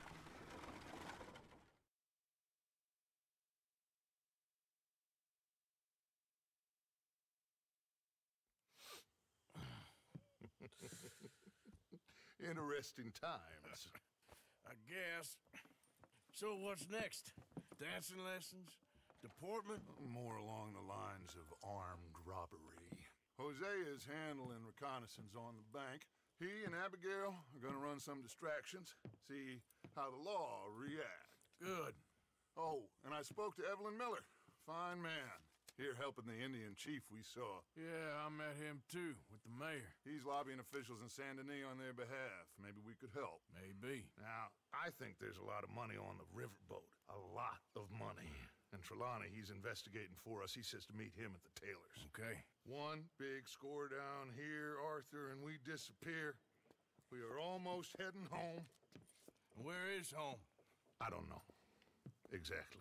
Interesting times. I guess. So what's next? Dancing lessons? Deportment? More along the lines of armed robbery. Jose is handling reconnaissance on the bank. He and Abigail are gonna run some distractions, see how the law react. Good. Oh, and I spoke to Evelyn Miller. Fine man. Here helping the Indian chief we saw. Yeah, I met him too, with the mayor. He's lobbying officials in Saint Denis on their behalf. Maybe we could help. Maybe. Now, I think there's a lot of money on the riverboat. A lot of money. And Trelawney, he's investigating for us. He says to meet him at the Taylors. Okay. One big score down here, Arthur, and we disappear. We are almost heading home. Where is home? I don't know. Exactly.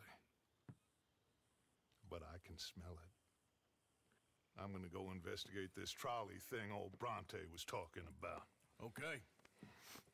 But I can smell it. I'm gonna go investigate this trolley thing old Bronte was talking about. Okay.